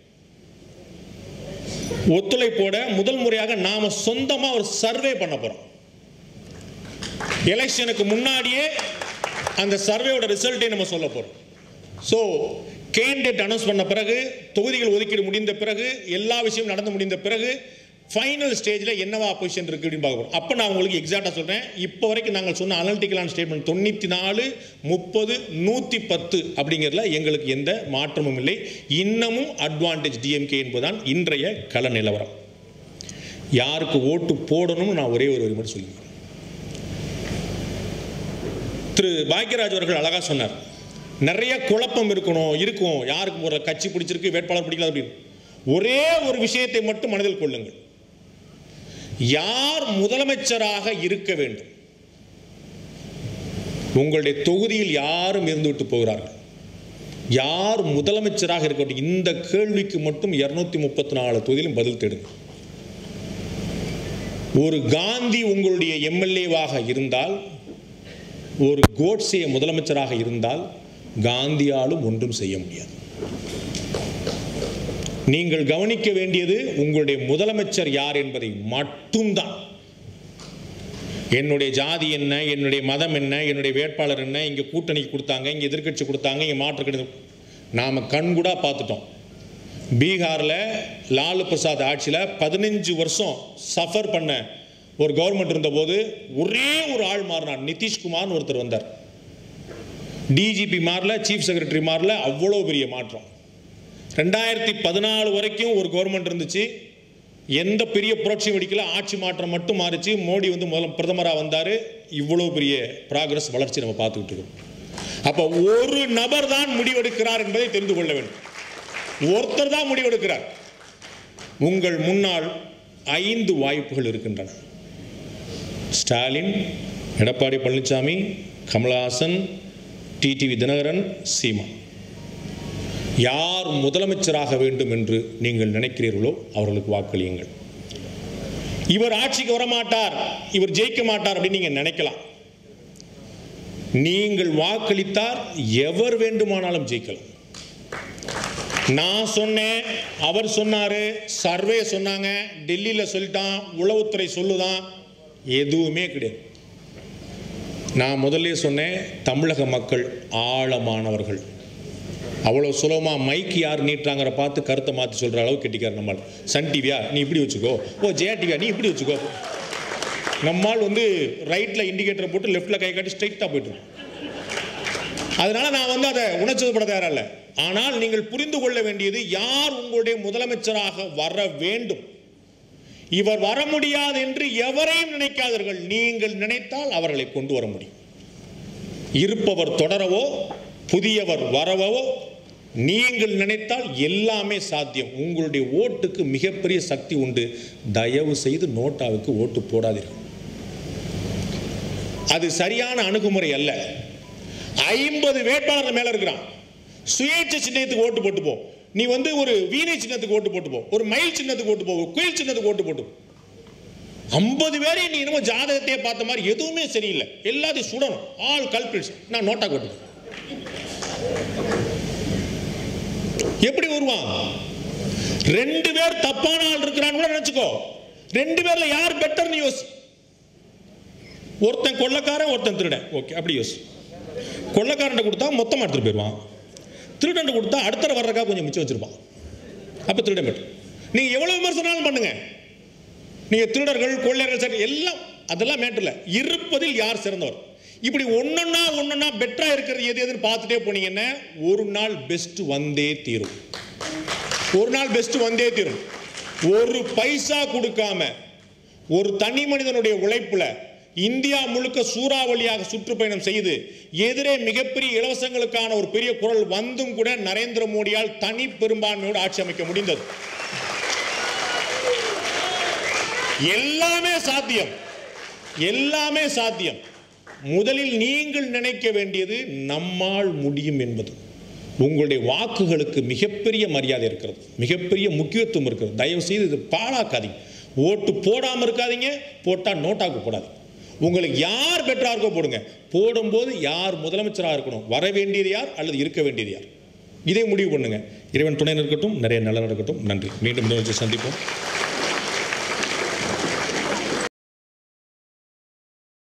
ஒத்துழைப்போட முதல் முறையாக நாம சொந்தமா ஒரு சர்வே பண்ண போறோம். எலெக்ஷனுக்கு முன்னாடியே அந்த சர்வேயோட ரிசல்ட்டை நம்ம சொல்ல போறோம். ஸோ கேண்டிடேட் அனௌன்ஸ் பண்ண பிறகு, தொகுதிகள் ஒதுக்கீடு முடிந்த பிறகு, எல்லா விஷயமும் நடந்து முடிந்த பிறகு ஃபைனல் ஸ்டேஜில் என்னவா பொசிஷன் இருக்குது அப்படின்னு பார்க்க போகிறோம். அப்போ நான் உங்களுக்கு எக்ஸாக்டாக சொல்கிறேன். இப்போ வரைக்கும் நாங்கள் சொன்ன அனலிட்டிக்கலான ஸ்டேட்மெண்ட் 94, 30, 110 அப்படிங்கிறதுல எங்களுக்கு எந்த மாற்றமும் இல்லை. இன்னமும் அட்வான்டேஜ் டிஎம்கே என்பதுதான் இன்றைய கள நிலவரம். யாருக்கு ஓட்டு போடணும்னு நான் ஒரே ஒரு மட்டும் சொல்லிக்கிறேன். திரு பாக்யராஜ் அவர்கள் அழகாக சொன்னார், நிறைய குழப்பம் இருக்கும், யாருக்கு ஒரு கட்சி பிடிச்சிருக்கு, வேட்பாளர் பிடிக்கல அப்படின்னு. ஒரே ஒரு விஷயத்தை மட்டும் மனதில் கொள்ளுங்கள், யார் முதலமைச்சராக இருக்க வேண்டும்? உங்களுடைய தொகுதியில் யாரும் இருந்துவிட்டு போகிறார்கள், யார் முதலமைச்சராக இருக்க வேண்டும்? இந்த கேள்விக்கு மட்டும் 234 தொகுதியிலும் பதில் தேடுங்க. ஒரு காந்தி உங்களுடைய எம்எல்ஏவாக இருந்தால், ஒரு கோட்சே முதலமைச்சராக இருந்தால் காந்தியாலும் ஒன்றும் செய்ய முடியாது. நீங்கள் கவனிக்க வேண்டியது உங்களுடைய முதலமைச்சர் யார் என்பதை மட்டும்தான். என்னுடைய ஜாதி என்ன, என்னுடைய மதம் என்ன, என்னுடைய வேட்பாளர் என்ன, இங்கே கூட்டணிக்கு கொடுத்தாங்க, இங்கே எதிர்கட்சி கொடுத்தாங்க, இங்கே மாற்று கடிதம் நாம் கண்கூடா பார்த்துட்டோம். பீகாரில் லாலு பிரசாத் ஆட்சியில் 15 வருஷம் சஃபர் பண்ண ஒரு கவர்மெண்ட் இருந்தபோது ஒரே ஒரு ஆள் மாறினார், நிதிஷ்குமார்னு ஒருத்தர் வந்தார். டிஜிபி மாறல, சீஃப் செக்ரட்டரி மாறல, அவ்வளோ பெரிய மாற்றம். 2014 வரைக்கும் ஒரு கவர்மெண்ட் இருந்துச்சு, எந்த பெரிய புரட்சியும் வெடிக்கல, ஆட்சி மாற்றம் மட்டும் மாறிச்சு. மோடி முதல்ல பிரதமராக வந்தார், இவ்வளோ பெரிய ப்ராக்ரஸ், வளர்ச்சி நம்ம பார்த்துக்கிட்டு இருக்கோம். அப்போ ஒரு நபர் தான் முடிவெடுக்கிறார் என்பதை தெரிந்து கொள்ள வேண்டும். ஒருத்தர் தான் முடிவெடுக்கிறார். உங்கள் முன்னால் 5 வாய்ப்புகள் இருக்கின்றன. ஸ்டாலின், எடப்பாடி பழனிசாமி, கமலஹாசன், டிடிவி தினகரன், சீமான். யார் முதலமைச்சராக வேண்டும் என்று நீங்கள் நினைக்கிறீர்களோ அவர்களுக்கு வாக்களியுங்கள். இவர் ஆட்சிக்கு வரமாட்டார், இவர் ஜெயிக்க மாட்டார் அப்படின்னு நீங்க நினைக்கலாம். நீங்கள் வாக்களித்தார் எவர் வேண்டுமானாலும் ஜெயிக்கலாம். நான் சொன்னேன், அவர் சொன்னாரு, சர்வே சொன்னாங்க, டெல்லியில் சொல்லிட்டான், உளவுத்துறை சொல்லுதான், எதுவுமே கிடையாது. நான் முதல்ல சொன்னேன், தமிழக மக்கள் ஆழமானவர்கள். அவ்வளோ சுலபமாக மைக்கு யார் நீட்டுறாங்கிற பார்த்து கருத்தை மாற்றி சொல்கிற அளவு கெட்டிக்கார். நம்ம சன் டிவியா நீ இப்படி வச்சுக்கோ, ஓ ஜெயா டிவியா நீ இப்படி வச்சுக்கோ, நம்மால் வந்து ரைட்டில் இண்டிகேட்டர் போட்டு லெஃப்டில் கை காட்டி ஸ்ட்ரைட்டாக போயிட்டு இருக்கோம். அதனால நான் வந்து அதை உணர்ச்சிப்பட தயாரில்லை. ஆனால் நீங்கள் புரிந்து கொள்ள வேண்டியது, யார் உங்களுடைய முதலமைச்சராக வர வேண்டும், இவர் வர முடியாது என்று எவரையும் நினைக்காதீர்கள். நீங்கள் நினைத்தால் அவர்களை கொண்டு வர முடியும். இருப்பவர் தொடரவோ புதியவர் வரவோ நீங்கள் நினைத்தால் எல்லாமே சாத்தியம். உங்களுடைய ஓட்டுக்கு மிகப்பெரிய சக்தி உண்டு. தயவு செய்து நோட்டாவுக்கு ஓட்டு போடாதீர்கள். அது சரியான அணுகுமுறை அல்ல. 50 வேட்பாளர் மேல இருக்கிறான். சுயேட்சை சின்னத்துக்கு ஓட்டு போட்டு போ. நீ வந்து ஒரு வீணை சின்னத்துக்கு ஓட்டு போட்டு போ, ஒரு மயில் சின்னத்துக்கு ஓட்டு போ, ஒரு குயில் சின்னத்துக்கு ஓட்டு போட்டு 50 பேரையும் நீ என்னமோ ஜாதகத்தையே பார்த்த மாதிரி எதுவுமே சரியில்லை, எல்லாத்தையும் சுடணும், ஆல் கல்பிரிட்ஸ், நான் நோட்டா ஓட்டு. எப்படி வருவான்? 2 பேர் தப்பான ஆள் இருக்கிறான்னு கூட நினைச்சுக்கோ. 2 பேர்ல யார் பெட்டர்னு யோசி. ஒருத்தன் கொள்ளக்காரன், ஒருத்தன் திருடன். ஓகே, அப்படி யோசி. கொள்ளக்காரன் கொடுத்தா மொத்தமாக எடுத்துட்டு போயிடுவான். திருடன் கொடுத்தா அடுத்த வர்றக்கா கொஞ்சம் மிச்சம் வச்சிருப்பான். அப்போ திருடன் பெட்டர். நீங்கள் எவ்வளோ விமர்சனாலும் பண்ணுங்க. நீங்கள் திருடர்கள் கொள்ளையர்கள் சரி எல்லாம் அதெல்லாம் மேட்டர்ல, இருப்பதில் யார் சிறந்தவர். இப்படி ஒன்னொன்னா பெட்டரா இருக்கிறது எது எதுன்னு பார்த்துட்டே போனீங்கன்னா ஒரு நாள் பெஸ்ட் வந்தே தீரும். ஒரு நாள் பெஸ்ட் வந்தே தீரும். ஒரு பைசா கொடுக்காம ஒரு தனி மனிதனுடைய உழைப்புல இந்தியா முழுக்க சூறாவளியாக சுற்றுப்பயணம் செய்து எதிரே மிகப்பெரிய இலவசங்களுக்கான ஒரு பெரிய குரல் வந்தும் கூட நரேந்திர மோடியால் தனி பெரும்பான்மையோடு ஆட்சி அமைக்க முடிந்தது. எல்லாமே சாத்தியம், எல்லாமே சாத்தியம். முதலில் நீங்கள் நினைக்க வேண்டியது நம்மால் முடியும் என்பது. உங்களுடைய வாக்குகளுக்கு மிகப்பெரிய மரியாதை இருக்கிறது, மிகப்பெரிய முக்கியத்துவம் இருக்கிறது. தயவு செய்து இது பாழாக்காதீங்க. ஓட்டு போடாமல் இருக்காதீங்க, போட்டால் நோட்டாக்கு போடாதீங்க. உங்களுக்கு யார் பெட்டரா இருக்கோ போடுங்க. போடும்போது யார் முதலமைச்சராக இருக்கணும், வர வேண்டியது யார் அல்லது இருக்க வேண்டியது யார், இதை முடிவு பண்ணுங்க. இறைவன் துணை இருக்கட்டும், நிறைய நல்ல நடக்கட்டும். நன்றி. மீண்டும் சந்திப்போம்.